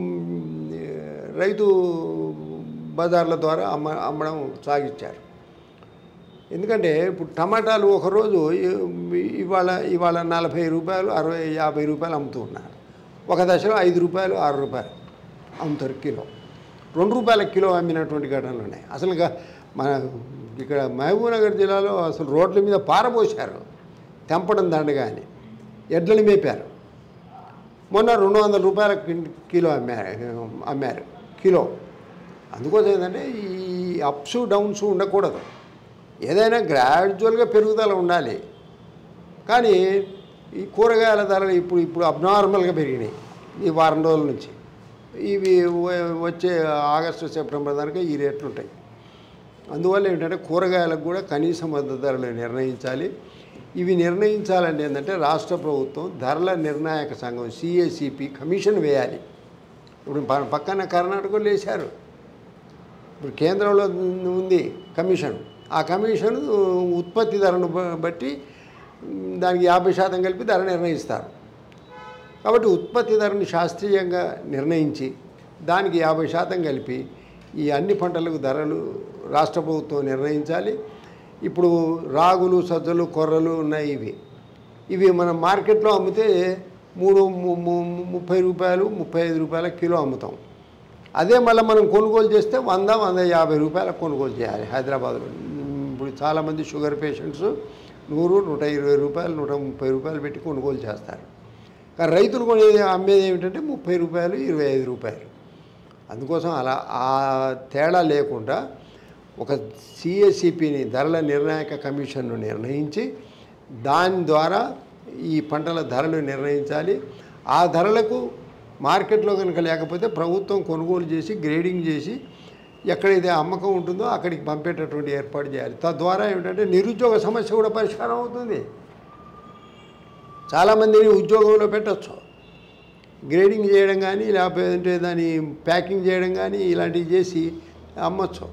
B: రైతు బజార్ల ద్వారా అమ్మడం సాగించారు. ఎందుకంటే ఇప్పుడు టమాటాలు ఒకరోజు ఇవాళ 40 రూపాయలు, 60, 50 రూపాయలు అమ్ముతూ ఉన్నారు. ఒక దశలో 5 రూపాయలు, 6 రూపాయలు అమ్ముతారు కిలో. 2 రూపాయల కిలో అమ్మినటువంటి ఘటనలు ఉన్నాయి. అసలు మన ఇక్కడ మహబూబ్నగర్ జిల్లాలో అసలు రోడ్ల మీద పారబోసారు, తెంపడం దండగా అని ఎడ్లని మేపారు. మొన్న 200 రూపాయల కిలో అమ్మారు కిలో. అందుకోసం ఏంటంటే ఈ అప్స్ డౌన్స్ ఉండకూడదు. ఏదైనా గ్రాడ్యువల్గా పెరుగుదల ఉండాలి. కానీ ఈ కూరగాయల ధరలు ఇప్పుడు అబ్నార్మల్గా పెరిగినాయి ఈ వారం రోజుల నుంచి. ఇవి వచ్చే ఆగస్టు, సెప్టెంబర్ దాకా ఈ రేట్లు ఉంటాయి. అందువల్ల ఏంటంటే కూరగాయలకు కూడా కనీస మద్దతు ధరలు నిర్ణయించాలి. ఇవి నిర్ణయించాలంటే ఏంటంటే రాష్ట్ర ప్రభుత్వం ధరల నిర్ణాయక సంఘం సిఏసిపి కమిషన్ వేయాలి. ఇప్పుడు పక్కన కర్ణాటకలో వేశారు, ఇప్పుడు కేంద్రంలో ఉంది కమిషన్. ఆ కమిషన్ ఉత్పత్తి ధరను బట్టి దానికి 50% కలిపి ధర నిర్ణయిస్తారు. కాబట్టి ఉత్పత్తి ధరని శాస్త్రీయంగా నిర్ణయించి దానికి 50% కలిపి ఈ అన్ని పంటలకు ధరలు రాష్ట్ర ప్రభుత్వం నిర్ణయించాలి. ఇప్పుడు రాగులు, సజ్జలు, కొర్రలు ఉన్నాయి. ఇవి మనం మార్కెట్లో అమ్మితే 30 రూపాయలు, 35 రూపాయల కిలో అమ్ముతాం. అదే మళ్ళీ మనం కొనుగోలు చేస్తే 100, 150 రూపాయలకు కొనుగోలు చేయాలి హైదరాబాద్లో. ఇప్పుడు చాలామంది షుగర్ పేషెంట్స్ 100, 120 రూపాయలు, 130 రూపాయలు పెట్టి కొనుగోలు చేస్తారు. కానీ రైతులు అమ్మేది ఏమిటంటే 30 రూపాయలు, 25 రూపాయలు. అందుకోసం అలా ఆ తేడా లేకుండా ఒక సిఏసిపిని, ధరల నిర్ణాయక కమిషన్ను నిర్ణయించి దాని ద్వారా ఈ పంటల ధరలు నిర్ణయించాలి. ఆ ధరలకు మార్కెట్లో కనుక లేకపోతే ప్రభుత్వం కొనుగోలు చేసి గ్రేడింగ్ చేసి ఎక్కడైతే అమ్మకం ఉంటుందో అక్కడికి పంపేటటువంటి ఏర్పాటు చేయాలి. తద్వారా ఏమిటంటే నిరుద్యోగ సమస్య కూడా పరిష్కారం అవుతుంది. చాలామందిని ఉద్యోగంలో పెట్టచ్చు, గ్రేడింగ్ చేయడం కానీ లేకపోతే దాన్ని ప్యాకింగ్ చేయడం కానీ ఇలాంటివి చేసి అమ్మచ్చు.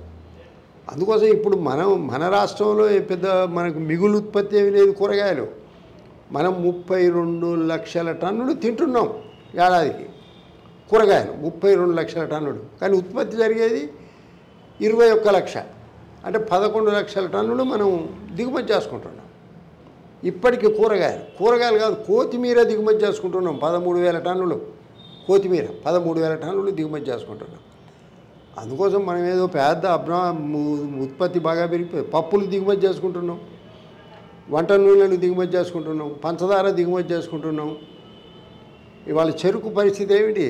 B: అందుకోసం ఇప్పుడు మన రాష్ట్రంలో పెద్ద మనకు మిగులు ఉత్పత్తి ఏమీ లేదు కూరగాయలు. మనం 32 లక్షల టన్నులు తింటున్నాం ఏడాదికి కూరగాయలు, 32 లక్షల టన్నులు. కానీ ఉత్పత్తి జరిగేది 21 లక్ష, అంటే 11 లక్షల టన్నులు మనం దిగుమతి చేసుకుంటున్నాం. ఇప్పటికీ కూరగాయలు కాదు, కొత్తిమీర దిగుమతి చేసుకుంటున్నాం. 13,000 టన్నులు కొత్తిమీర, 13,000 టన్నులు దిగుమతి చేసుకుంటున్నాం. అందుకోసం మనం ఏదో పెద్ద ఉత్పత్తి బాగా పెరిగిపోయి పప్పులు దిగుమతి చేసుకుంటున్నాం, వంట నూనెలు దిగుమతి చేసుకుంటున్నాం, పంచదార దిగుమతి చేసుకుంటున్నాం. ఇవాళ చెరుకు పరిస్థితి ఏమిటి?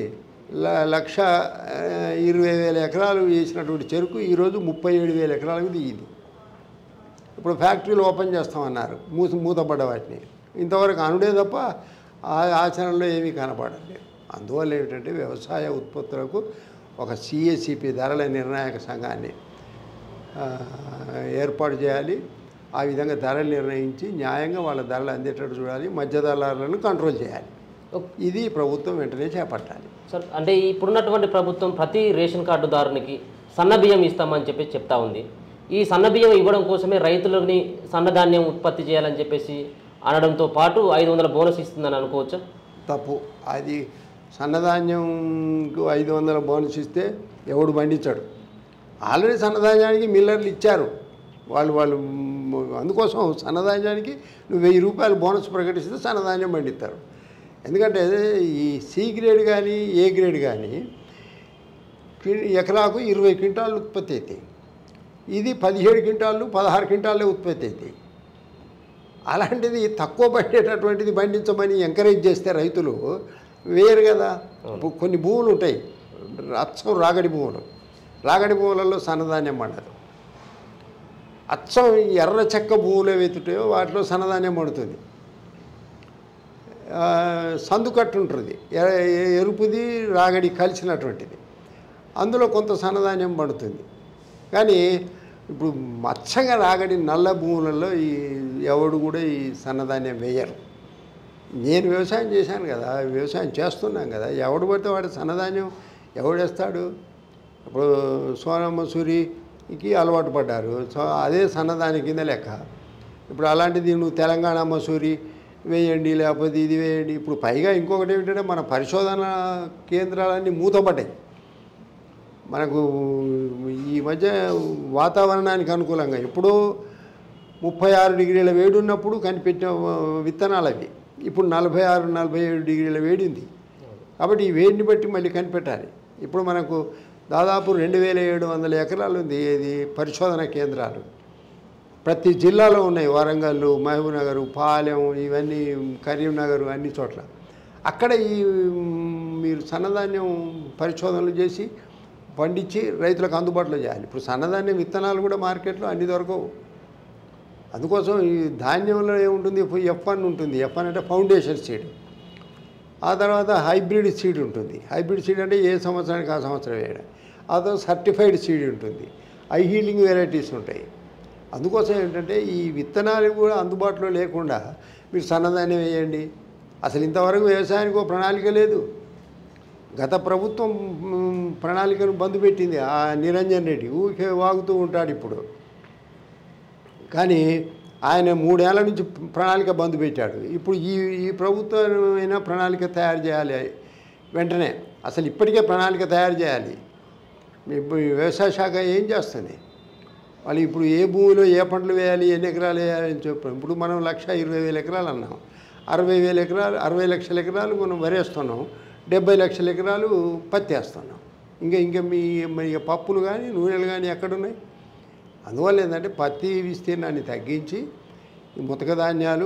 B: 1,20,000 ఎకరాలు వేసినటువంటి చెరుకు ఈరోజు 37,000 ఎకరాలకు దిగింది. ఇప్పుడు ఫ్యాక్టరీలు ఓపెన్ చేస్తామన్నారు, మూతపడ్డ వాటిని. ఇంతవరకు అనుడే తప్ప ఆచరణలో ఏమీ కనపడలేదు. అందువల్ల ఏమిటంటే వ్యవసాయ ఉత్పత్తులకు ఒక సిఎసిపి ధరల నిర్ణాయక సంఘాన్ని ఏర్పాటు చేయాలి. ఆ విధంగా ధరలు నిర్ణయించి న్యాయంగా వాళ్ళ ధరలు అందేటట్టు చూడాలి. మధ్యదళారులను కంట్రోల్ చేయాలి. ఇది ప్రభుత్వం వెంటనే చేపట్టాలి.
A: సార్, అంటే ఇప్పుడున్నటువంటి ప్రభుత్వం ప్రతి రేషన్ కార్డుదారునికి సన్న బియ్యం ఇస్తామని చెప్పి చెప్తా ఉంది. ఈ సన్న బియ్యం ఇవ్వడం కోసమే రైతులని సన్నధాన్యం ఉత్పత్తి చేయాలని చెప్పేసి అనడంతో పాటు 500 బోనస్ ఇస్తుందని అనుకోవచ్చా?
B: తప్పు. అది సన్నధాన్యంకు 500 బోనస్ ఇస్తే ఎవడు పండించాడు? ఆల్రెడీ సన్నధాన్యానికి మిల్లర్లు ఇచ్చారు వాళ్ళు. అందుకోసం సన్నధాన్యానికి నువ్వు 1000 రూపాయలు బోనస్ ప్రకటిస్తే సన్నధాన్యం పండిస్తారు. ఎందుకంటే ఈ సి గ్రేడ్ కానీ ఏ గ్రేడ్ కానీ ఎకరాకు 20 క్వింటాలు ఉత్పత్తి అవుతాయి. ఇది 17 క్వింటాలు 16 క్వింటాలే ఉత్పత్తి అవుతాయి. అలాంటిది తక్కువ పండేటటువంటిది పండించమని ఎంకరేజ్ చేస్తే రైతులు వేరు కదా. కొన్ని భూములు ఉంటాయి, అచ్చం రాగడి భూములలో సన్నధాన్యం పండదు. అచ్చం ఎర్ర చెక్క భూములు వెతుటాయో వాటిలో సన్నధాన్యం పండుతుంది. సందుకట్టు ఉంటుంది, ఎరుపుది రాగడి కలిసినటువంటిది, అందులో కొంత సన్నధాన్యం పండుతుంది. కానీ ఇప్పుడు మచ్చగా రాగడి నల్ల భూములలో ఎవడు కూడా ఈ సన్నధాన్యం వేయరు. నేను వ్యవసాయం చేశాను కదా, వ్యవసాయం చేస్తున్నాం కదా, ఎవడు పడితే వాడు సన్నధాన్యం ఎవడేస్తాడు? ఇప్పుడు సోనా మసూరికి అలవాటు పడ్డారు, సో అదే సన్నధాన్యం కింద లెక్క. ఇప్పుడు అలాంటిది నువ్వు తెలంగాణ మసూరి వేయండి, లేకపోతే ఇది వేయండి. ఇప్పుడు పైగా ఇంకొకటి ఏమిటంటే మన పరిశోధన కేంద్రాలన్నీ మూతపడ్డాయి. మనకు ఈ మధ్య వాతావరణానికి అనుకూలంగా ఎప్పుడో 36 డిగ్రీల వేడి ఉన్నప్పుడు కనిపెట్టిన విత్తనాలు అవి. ఇప్పుడు 46-47 డిగ్రీల వేడి ఉంది. కాబట్టి ఈ వేడిని బట్టి మళ్ళీ కనిపెట్టాలి. ఇప్పుడు మనకు దాదాపు 2,700 ఎకరాలు ఉంది ఇది పరిశోధన కేంద్రాలు. ప్రతి జిల్లాలో ఉన్నాయి, వరంగల్, మహబూబ్నగర్, పాలెం, ఇవన్నీ కరీంనగర్, అన్ని చోట్ల. అక్కడ ఈ మీరు సన్నధాన్యం పరిశోధనలు చేసి పండించి రైతులకు అందుబాటులో చేయాలి. ఇప్పుడు సన్నధాన్యం విత్తనాలు కూడా మార్కెట్లో అన్ని దొరకవు. అందుకోసం ఈ ధాన్యంలో ఏముంటుంది? F1 ఉంటుంది. F1 అంటే ఫౌండేషన్ సీడ్. ఆ తర్వాత హైబ్రిడ్ సీడ్ ఉంటుంది. హైబ్రిడ్ సీడ్ అంటే ఏ సంవత్సరానికి ఆ సంవత్సరం వేయడం. ఆ తర్వాత సర్టిఫైడ్ సీడ్ ఉంటుంది. హై హీల్డింగ్ వెరైటీస్ ఉంటాయి. అందుకోసం ఏంటంటే ఈ విత్తనాలు కూడా అందుబాటులో లేకుండా మీరు సన్నధాన్యం వేయండి. అసలు ఇంతవరకు వ్యవసాయానికి ఒక ప్రణాళిక లేదు. గత ప్రభుత్వం ప్రణాళికను బంద్ పెట్టింది. ఆ నిరంజన్ రెడ్డి ఊరికే వాగుతూ ఉంటాడు ఇప్పుడు. కానీ ఆయన 3 ఏళ్ల నుంచి ప్రణాళిక బంద్ పెట్టాడు. ఇప్పుడు ఈ ప్రభుత్వమైనా ప్రణాళిక తయారు చేయాలి వెంటనే. అసలు ఇప్పటికే ప్రణాళిక తయారు చేయాలి. ఇప్పుడు వ్యవసాయ శాఖ ఏం చేస్తుంది? వాళ్ళు ఇప్పుడు ఏ భూమిలో ఏ పంటలు వేయాలి, ఎన్ని ఎకరాలు వేయాలని చెప్పాం. ఇప్పుడు మనం 1,20,000 ఎకరాలు అన్నాం. 60,000 ఎకరాలు, 60 లక్షల ఎకరాలు మనం వరేస్తున్నాం. 70 లక్షల ఎకరాలు పత్తి వేస్తున్నాం. ఇంకా మీ పప్పులు కానీ నూనెలు కానీ ఎక్కడున్నాయి? అందువల్ల ఏంటంటే పత్తి విస్తీర్ణాన్ని తగ్గించి ఈ ముతక ధాన్యాలు,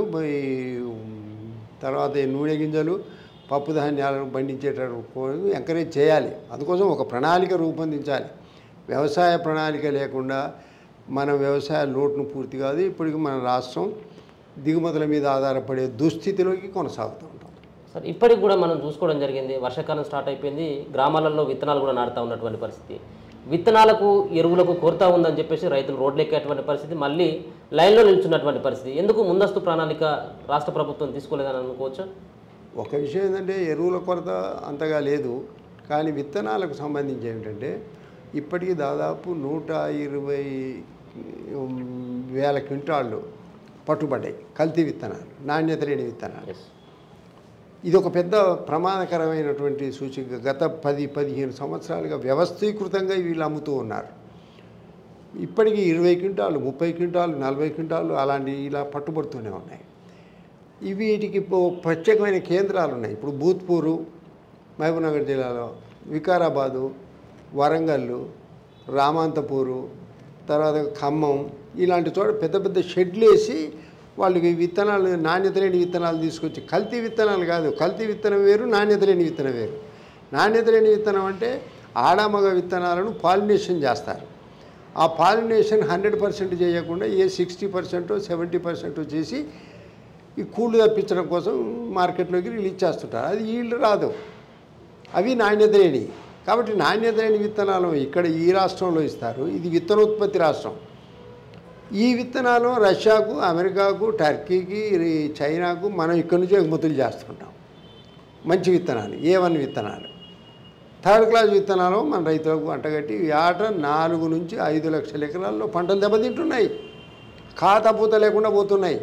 B: తర్వాత నూనె గింజలు, పప్పు ధాన్యాలను పండించేటట్టు ఎంకరేజ్ చేయాలి. అందుకోసం ఒక ప్రణాళిక రూపొందించాలి. వ్యవసాయ ప్రణాళిక లేకుండా మన వ్యవసాయ లోటును పూర్తి కాదు. ఇప్పటికి మన రాష్ట్రం దిగుమతుల మీద ఆధారపడే దుస్థితిలోకి కొనసాగుతూ ఉంటాం.
A: సార్, ఇప్పటికి కూడా మనం చూసుకోవడం జరిగింది. వర్షాకాలం స్టార్ట్ అయిపోయింది, గ్రామాలలో విత్తనాలు కూడా నాటుతూ ఉన్నటువంటి పరిస్థితి. విత్తనాలకు ఎరువులకు కొరత ఉందని చెప్పేసి రైతులు రోడ్లు ఎక్కేటువంటి పరిస్థితి, మళ్ళీ లైన్లో నిల్చున్నటువంటి పరిస్థితి. ఎందుకు ముందస్తు ప్రణాళిక రాష్ట్ర ప్రభుత్వం తీసుకోలేదని అనుకోవచ్చా?
B: ఒక విషయం ఏంటంటే ఎరువుల కొరత అంతగా లేదు. కానీ విత్తనాలకు సంబంధించి ఏమిటంటే ఇప్పటికీ దాదాపు 120,000 క్వింటాళ్ళు పట్టుబడ్డాయి కల్తీ విత్తనాలు, నాణ్యత లేని విత్తనాలు.
A: ఎస్.
B: ఇది ఒక పెద్ద ప్రమాదకరమైనటువంటి సూచిక. గత 10-15 సంవత్సరాలుగా వ్యవస్థీకృతంగా వీళ్ళు అమ్ముతూ ఉన్నారు. ఇప్పటికీ 20 క్వింటాలు, 30 క్వింటాలు, 40 క్వింటాలు అలాంటి ఇలా పట్టుబడుతూనే ఉన్నాయి. వీటికి ప్రత్యేకమైన కేంద్రాలు ఉన్నాయి. ఇప్పుడు భూత్పూరు మహబూబ్నగర్ జిల్లాలో, వికారాబాదు, వరంగల్, రామంతపూరు, తర్వాత ఖమ్మం ఇలాంటి చోట పెద్ద పెద్ద షెడ్లు వేసి వాళ్ళకి విత్తనాలు, నాణ్యత లేని విత్తనాలు తీసుకొచ్చి, కల్తీ విత్తనాలు కాదు, కల్తీ విత్తనం వేరు, నాణ్యత లేని విత్తనం వేరు. నాణ్యత లేని విత్తనం అంటే ఆడామగ విత్తనాలను పాలినేషన్ చేస్తారు. ఆ పాలినేషన్ 100% చేయకుండా 60%, 70% చేసి ఈ కూళ్ళు తప్పించడం కోసం మార్కెట్లోకి రిలీజ్ చేస్తుంటారు. అది ఈల్డ్ రాదు, అవి నాణ్యత లేని. కాబట్టి నాణ్యత లేని విత్తనాలు ఇక్కడ ఈ రాష్ట్రంలో ఇస్తారు. ఇది విత్తనోత్పత్తి రాష్ట్రం. ఈ విత్తనాలు రష్యాకు, అమెరికాకు, టర్కీకి, చైనాకు మనం ఇక్కడి నుంచి ఎగుమతులు చేస్తుంటాం. మంచి విత్తనాలు, A1 విత్తనాలు. 3rd క్లాస్ విత్తనాలు మన రైతులకు అంటగట్టి ఏట 4 నుంచి 5 లక్షల ఎకరాల్లో పంటలు దెబ్బతింటున్నాయి. ఖాతాపూత లేకుండా పోతున్నాయి.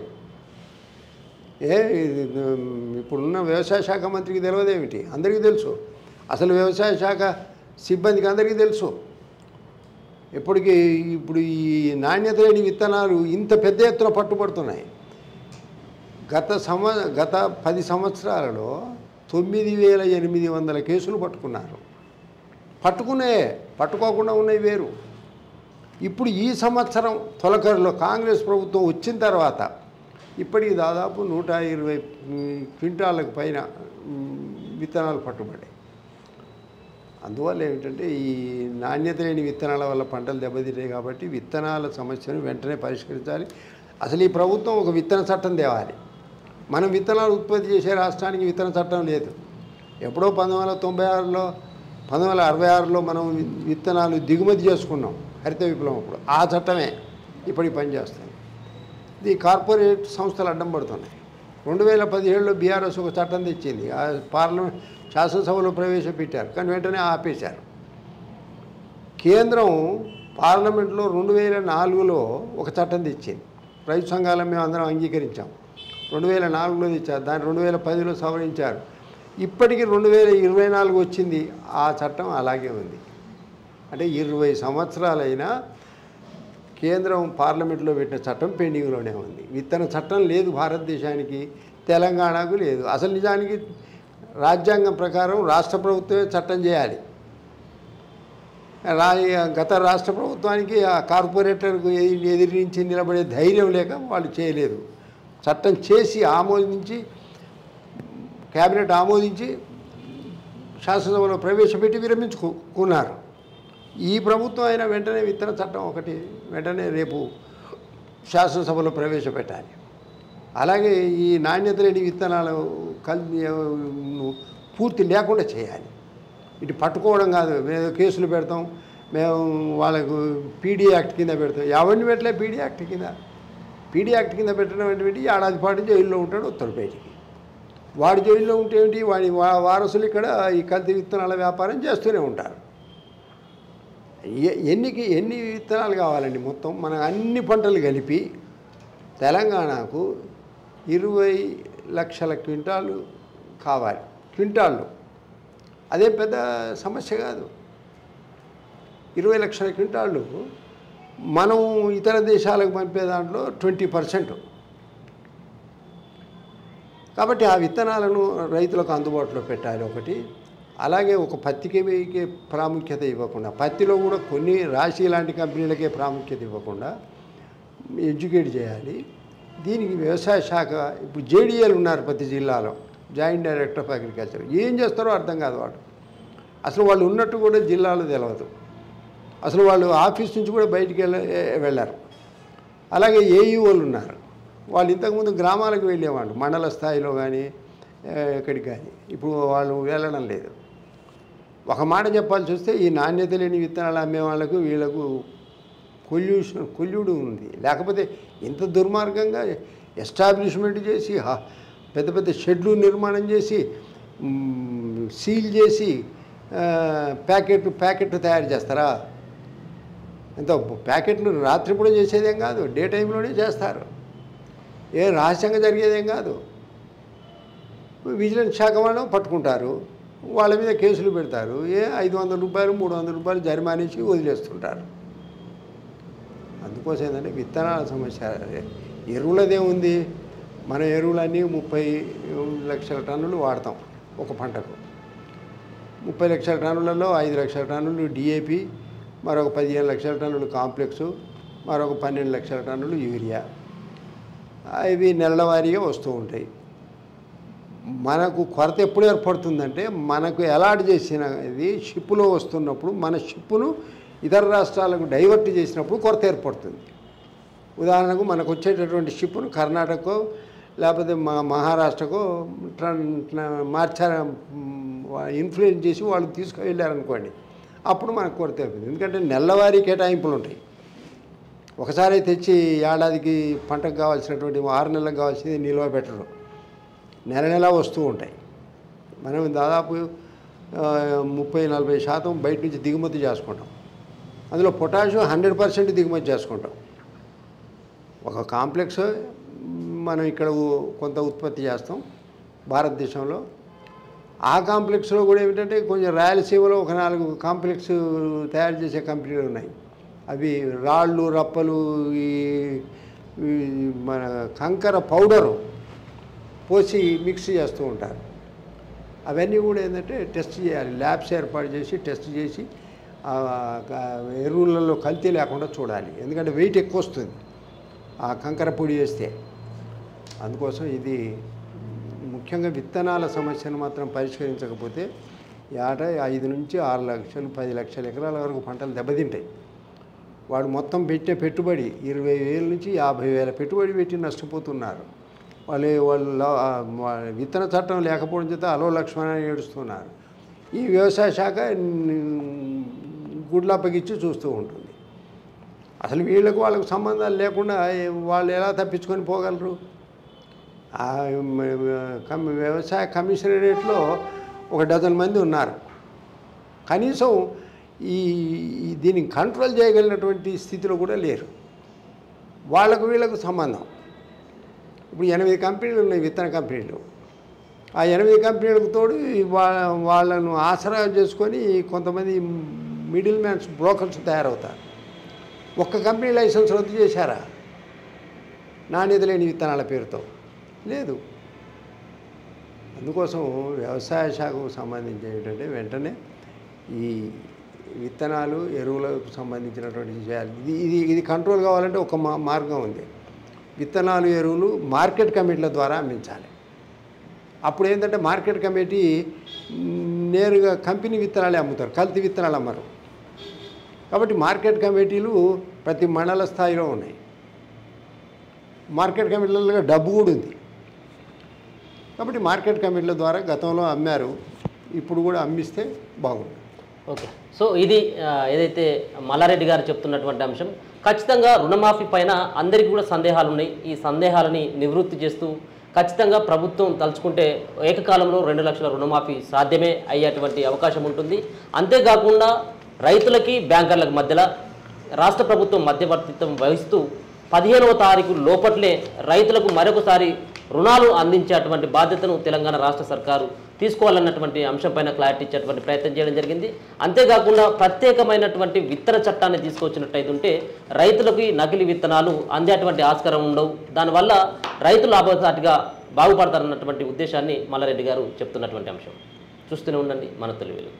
B: ఇప్పుడున్న వ్యవసాయ శాఖ మంత్రికి తెలియదేమిటి? అందరికీ తెలుసు. అసలు వ్యవసాయ శాఖ సిబ్బందికి అందరికీ తెలుసు. ఇప్పుడు ఈ నాణ్యత లేని విత్తనాలు ఇంత పెద్ద ఎత్తున పట్టుబడుతున్నాయి. గత 10 సంవత్సరాలలో 9,800 కేసులు పట్టుకున్నారు. పట్టుకోకుండా ఉన్నాయి వేరు. ఇప్పుడు ఈ సంవత్సరం తొలకరిలో కాంగ్రెస్ ప్రభుత్వం వచ్చిన తర్వాత ఇప్పటికి దాదాపు 120 క్వింటాలకు పైన విత్తనాలు పట్టుబడ్డాయి. అందువల్ల ఏమిటంటే ఈ నాణ్యత లేని విత్తనాల వల్ల పంటలు దెబ్బతింటాయి. కాబట్టి విత్తనాల సమస్యను వెంటనే పరిష్కరించాలి. అసలు ఈ ప్రభుత్వం ఒక విత్తన చట్టం తేవాలి. మనం విత్తనాలు ఉత్పత్తి చేసే రాష్ట్రానికి విత్తన చట్టం లేదు. ఎప్పుడో 1966లో మనం విత్తనాలు దిగుమతి చేసుకున్నాం హరిత విప్లవం అప్పుడు. ఆ చట్టమే ఇప్పటికి పనిచేస్తుంది. ఇది కార్పొరేట్ సంస్థలు అడ్డం పడుతున్నాయి. 2017లో బీఆర్ఎస్ ఒక చట్టం తెచ్చింది. ఆ పార్లమెంట్ శాసనసభలో ప్రవేశపెట్టారు, కానీ వెంటనే ఆపేశారు. కేంద్రం పార్లమెంట్లో 2004లో ఒక చట్టం తెచ్చింది. రైతు సంఘాలను మేము అందరం అంగీకరించాం. 2004లో తెచ్చారు. దాన్ని 2010లో సవరించారు. ఇప్పటికీ 2024 వచ్చింది. ఆ చట్టం అలాగే ఉంది. అంటే 20 సంవత్సరాలైనా కేంద్రం పార్లమెంట్లో పెట్టిన చట్టం పెండింగ్లోనే ఉంది. విత్తన చట్టం లేదు భారతదేశానికి, తెలంగాణకు లేదు. అసలు నిజానికి రాజ్యాంగం ప్రకారం రాష్ట్ర ప్రభుత్వమే చట్టం చేయాలి. గత రాష్ట్ర ప్రభుత్వానికి ఆ కార్పొరేటర్కు ఎదిరించి నిలబడే ధైర్యం లేక వాళ్ళు చేయలేదు. చట్టం చేసి ఆమోదించి, కేబినెట్ ఆమోదించి శాసనసభలో ప్రవేశపెట్టి విరమించుకున్నారు. ఈ ప్రభుత్వం అయినా వెంటనే విత్తన చట్టం ఒకటి వెంటనే రేపు శాసనసభలో ప్రవేశపెట్టాలి. అలాగే ఈ నాణ్యత లేని విత్తనాలు పూర్తి లేకుండా చేయాలి. ఇటు పట్టుకోవడం కాదు, మేము కేసులు పెడతాం, మేము వాళ్ళకు పీడీ యాక్ట్ కింద పెడతాం. ఎవరిని పెట్టలే పీడీ యాక్ట్ కింద. పీడీ యాక్ట్ కింద పెట్టడం ఏంటి? ఏడాది పాటు జైల్లో ఉంటాడు, వస్తాడు బయటికి. వాడు జైల్లో ఉంటే ఏంటి? వాడి వారసులు ఇక్కడ ఈ కల్తీ విత్తనాల వ్యాపారం చేస్తూనే ఉంటారు. ఎన్ని విత్తనాలు కావాలండి? మొత్తం మన అన్ని పంటలు కలిపి తెలంగాణకు 20 లక్షల క్వింటాలు కావాలి. క్వింటాళ్ళు అదే పెద్ద సమస్య కాదు. 20 లక్షల క్వింటాళ్ళు మనం ఇతర దేశాలకు పంపే దాంట్లో 20%. కాబట్టి ఆ విత్తనాలను రైతులకు అందుబాటులో పెట్టాలి ఒకటి. అలాగే ఒక పత్తికి ప్రాముఖ్యత ఇవ్వకుండా, పత్తిలో కూడా కొన్ని రాశి లాంటి కంపెనీలకే ప్రాముఖ్యత ఇవ్వకుండా ఎడ్యుకేట్ చేయాలి. దీనికి వ్యవసాయ శాఖ ఇప్పుడు జేడీఏలు ఉన్నారు ప్రతి జిల్లాలో, జాయింట్ డైరెక్టర్ ఆఫ్ అగ్రికల్చర్. ఏం చేస్తారో అర్థం కాదు వాడు. అసలు వాళ్ళు ఉన్నట్టు కూడా జిల్లాలో తెలియదు. అసలు వాళ్ళు ఆఫీస్ నుంచి కూడా బయటికి వెళ్ళారు. అలాగే ఏఈఓలు ఉన్నారు. వాళ్ళు ఇంతకుముందు గ్రామాలకు వెళ్ళేవాళ్ళు, మండల స్థాయిలో కానీ ఎక్కడికి కానీ. ఇప్పుడు వాళ్ళు వెళ్ళడం లేదు. ఒక మాట చెప్పాల్సి వస్తే ఈ నాణ్యత లేని విత్తనాలు అమ్మే వాళ్ళకు వీళ్ళకు కొల్యూడు ఉంది. లేకపోతే ఇంత దుర్మార్గంగా ఎస్టాబ్లిష్మెంట్ చేసి పెద్ద పెద్ద షెడ్లు నిర్మాణం చేసి సీల్ చేసి ప్యాకెట్ తయారు చేస్తారా? ఎంత ప్యాకెట్లు రాత్రి కూడా చేసేదేం కాదు, డే టైంలోనే చేస్తారు. ఏ రహస్యంగా జరిగేదేం కాదు. విజిలెన్స్ శాఖ వాళ్ళు పట్టుకుంటారు, వాళ్ళ మీద కేసులు పెడతారు, 500 రూపాయలు 300 రూపాయలు జరిమానించి వదిలేస్తుంటారు. అందుకోసం ఏంటంటే విత్తనాల సమస్య. ఎరువులదే ఉంది, మన ఎరువులన్నీ 30 లక్షల టన్నులు వాడతాం ఒక పంటకు. 30 లక్షల టన్నులలో 5 లక్షల టన్నులు డిఏపి, మరొక 15 లక్షల టన్నులు కాంప్లెక్సు, మరొక 12 లక్షల టన్నులు యూరియా. ఇవి నెలవారీగా వస్తూ ఉంటాయి. మనకు కొరత ఎప్పుడు ఏర్పడుతుందంటే మనకు అలాట్ చేసిన ఇది షిప్పులో వస్తున్నప్పుడు మన షిప్పును ఇతర రాష్ట్రాలకు డైవర్ట్ చేసినప్పుడు కొరత ఏర్పడుతుంది. ఉదాహరణకు మనకు వచ్చేటటువంటి షిప్పును కర్ణాటకకో లేకపోతే మహారాష్ట్రకో ఇన్ఫ్లుయెన్స్ చేసి వాళ్ళు తీసుకువెళ్ళారనుకోండి, అప్పుడు మనకు కొరత ఏర్పడుతుంది. ఎందుకంటే నెలవారీ కేటాయింపులు ఉంటాయి. ఒకసారి తెచ్చి ఏడాదికి పంటకు కావాల్సినటువంటి 6 నెలలకు కావాల్సింది నిల్వ పెట్టడం, నెల వస్తూ ఉంటాయి. మనం దాదాపు 30-40% బయట నుంచి దిగుమతి చేసుకుంటాం. అందులో పొటాషియం 100% దిగుమతి చేసుకుంటాం. ఒక కాంప్లెక్స్ మనం ఇక్కడ కొంత ఉత్పత్తి చేస్తాం భారతదేశంలో. ఆ కాంప్లెక్స్లో కూడా ఏమిటంటే కొంచెం రాయలసీమలో ఒక 4 కాంప్లెక్స్ తయారు చేసే కంపెనీలు ఉన్నాయి. అవి రాళ్ళు రప్పలు ఈ మన కంకర పౌడరు పోసి మిక్స్ చేస్తూ ఉంటారు. అవన్నీ కూడా ఏంటంటే టెస్ట్ చేయాలి, ల్యాబ్స్ ఏర్పాటు చేసి టెస్ట్ చేసి ఎరువులలో కల్తీ లేకుండా చూడాలి. ఎందుకంటే వెయిట్ ఎక్కువ వస్తుంది ఆ కంకర పొడి వేస్తే. అందుకోసం ఇది ముఖ్యంగా విత్తనాల సమస్యను మాత్రం పరిష్కరించకపోతే ఏటా 5 నుంచి 6 లక్షలు 10 లక్షల ఎకరాల వరకు పంటలు దెబ్బతింటాయి. వాడు మొత్తం పెట్టే పెట్టుబడి 20,000 నుంచి 50,000 పెట్టుబడి పెట్టి నష్టపోతున్నారు. వాళ్ళు విత్తన చట్టం లేకపోవడం చేత అలో లక్ష్మణని ఏడుస్తున్నారు. ఈ వ్యవసాయ శాఖ గుడ్లప్పగిచ్చి చూస్తూ ఉంటుంది. అసలు వాళ్ళకు సంబంధాలు లేకుండా వాళ్ళు ఎలా తప్పించుకొని పోగలరు? వ్యవసాయ కమిషనరేట్లో 1 డజన్ మంది ఉన్నారు. కనీసం దీన్ని కంట్రోల్ చేయగలిగినటువంటి స్థితిలో కూడా లేరు. వీళ్ళకు సంబంధం. ఇప్పుడు 8 కంపెనీలు ఉన్నాయి, విత్తన కంపెనీలు. ఆ 8 కంపెనీలకు తోడు వాళ్ళను ఆసరా చేసుకొని కొంతమంది మిడిల్ మ్యాన్స్ బ్రోకర్స్ తయారవుతారు. ఒక్క కంపెనీ లైసెన్స్ రద్దు చేశారా నాణ్యత లేని విత్తనాల పేరుతో? లేదు. అందుకోసం వ్యవసాయ శాఖకు సంబంధించి ఏంటంటే వెంటనే ఈ విత్తనాలు ఎరువులకు సంబంధించినటువంటి చేయాలి. ఇది కంట్రోల్ కావాలంటే ఒక మార్గం ఉంది. విత్తనాలు ఎరువులు మార్కెట్ కమిటీల ద్వారా అమ్మించాలి. అప్పుడు ఏంటంటే మార్కెట్ కమిటీ నేరుగా కంపెనీ విత్తనాలే అమ్ముతారు, కల్తీ విత్తనాలు అమ్మరు. కాబట్టి మార్కెట్ కమిటీలు ప్రతి మండల స్థాయిలో ఉన్నాయి. మార్కెట్ కమిటీలలో డబ్బు కూడా ఉంది. కాబట్టి మార్కెట్ కమిటీల ద్వారా గతంలో అమ్మారు, ఇప్పుడు కూడా అమ్మిస్తే బాగుంటుంది.
A: ఓకే. సో ఇది ఏదైతే మల్లారెడ్డి గారు చెప్తున్నటువంటి అంశం, ఖచ్చితంగా రుణమాఫీ పైన అందరికీ కూడా సందేహాలు ఉన్నాయి. ఈ సందేహాలని నివృత్తి చేస్తూ ఖచ్చితంగా ప్రభుత్వం తలుచుకుంటే ఏకకాలంలో 2 లక్షల రుణమాఫీ సాధ్యమే అయ్యేటువంటి అవకాశం ఉంటుంది. అంతేకాకుండా రైతులకి బ్యాంకర్లకు మధ్యలో రాష్ట్ర ప్రభుత్వం మధ్యవర్తిత్వం వహిస్తూ 15వ తారీఖు లోపట్లే రైతులకు మరొకసారి రుణాలు అందించేటువంటి బాధ్యతను తెలంగాణ రాష్ట్ర సర్కారు తీసుకోవాలన్నటువంటి అంశంపైన క్లారిటీ ఇచ్చేటువంటి ప్రయత్నం చేయడం జరిగింది. అంతేకాకుండా ప్రత్యేకమైనటువంటి విత్తన చట్టాన్ని తీసుకొచ్చినట్టయితుంటే రైతులకి నకిలీ విత్తనాలు అందేటువంటి ఆస్కారం ఉండవు. దానివల్ల రైతులు లాభసాటిగా బాగుపడతారన్నటువంటి ఉద్దేశాన్ని మల్లారెడ్డి గారు చెప్తున్నటువంటి అంశం. చూస్తూనే ఉండండి మన తొలి వెలుగు.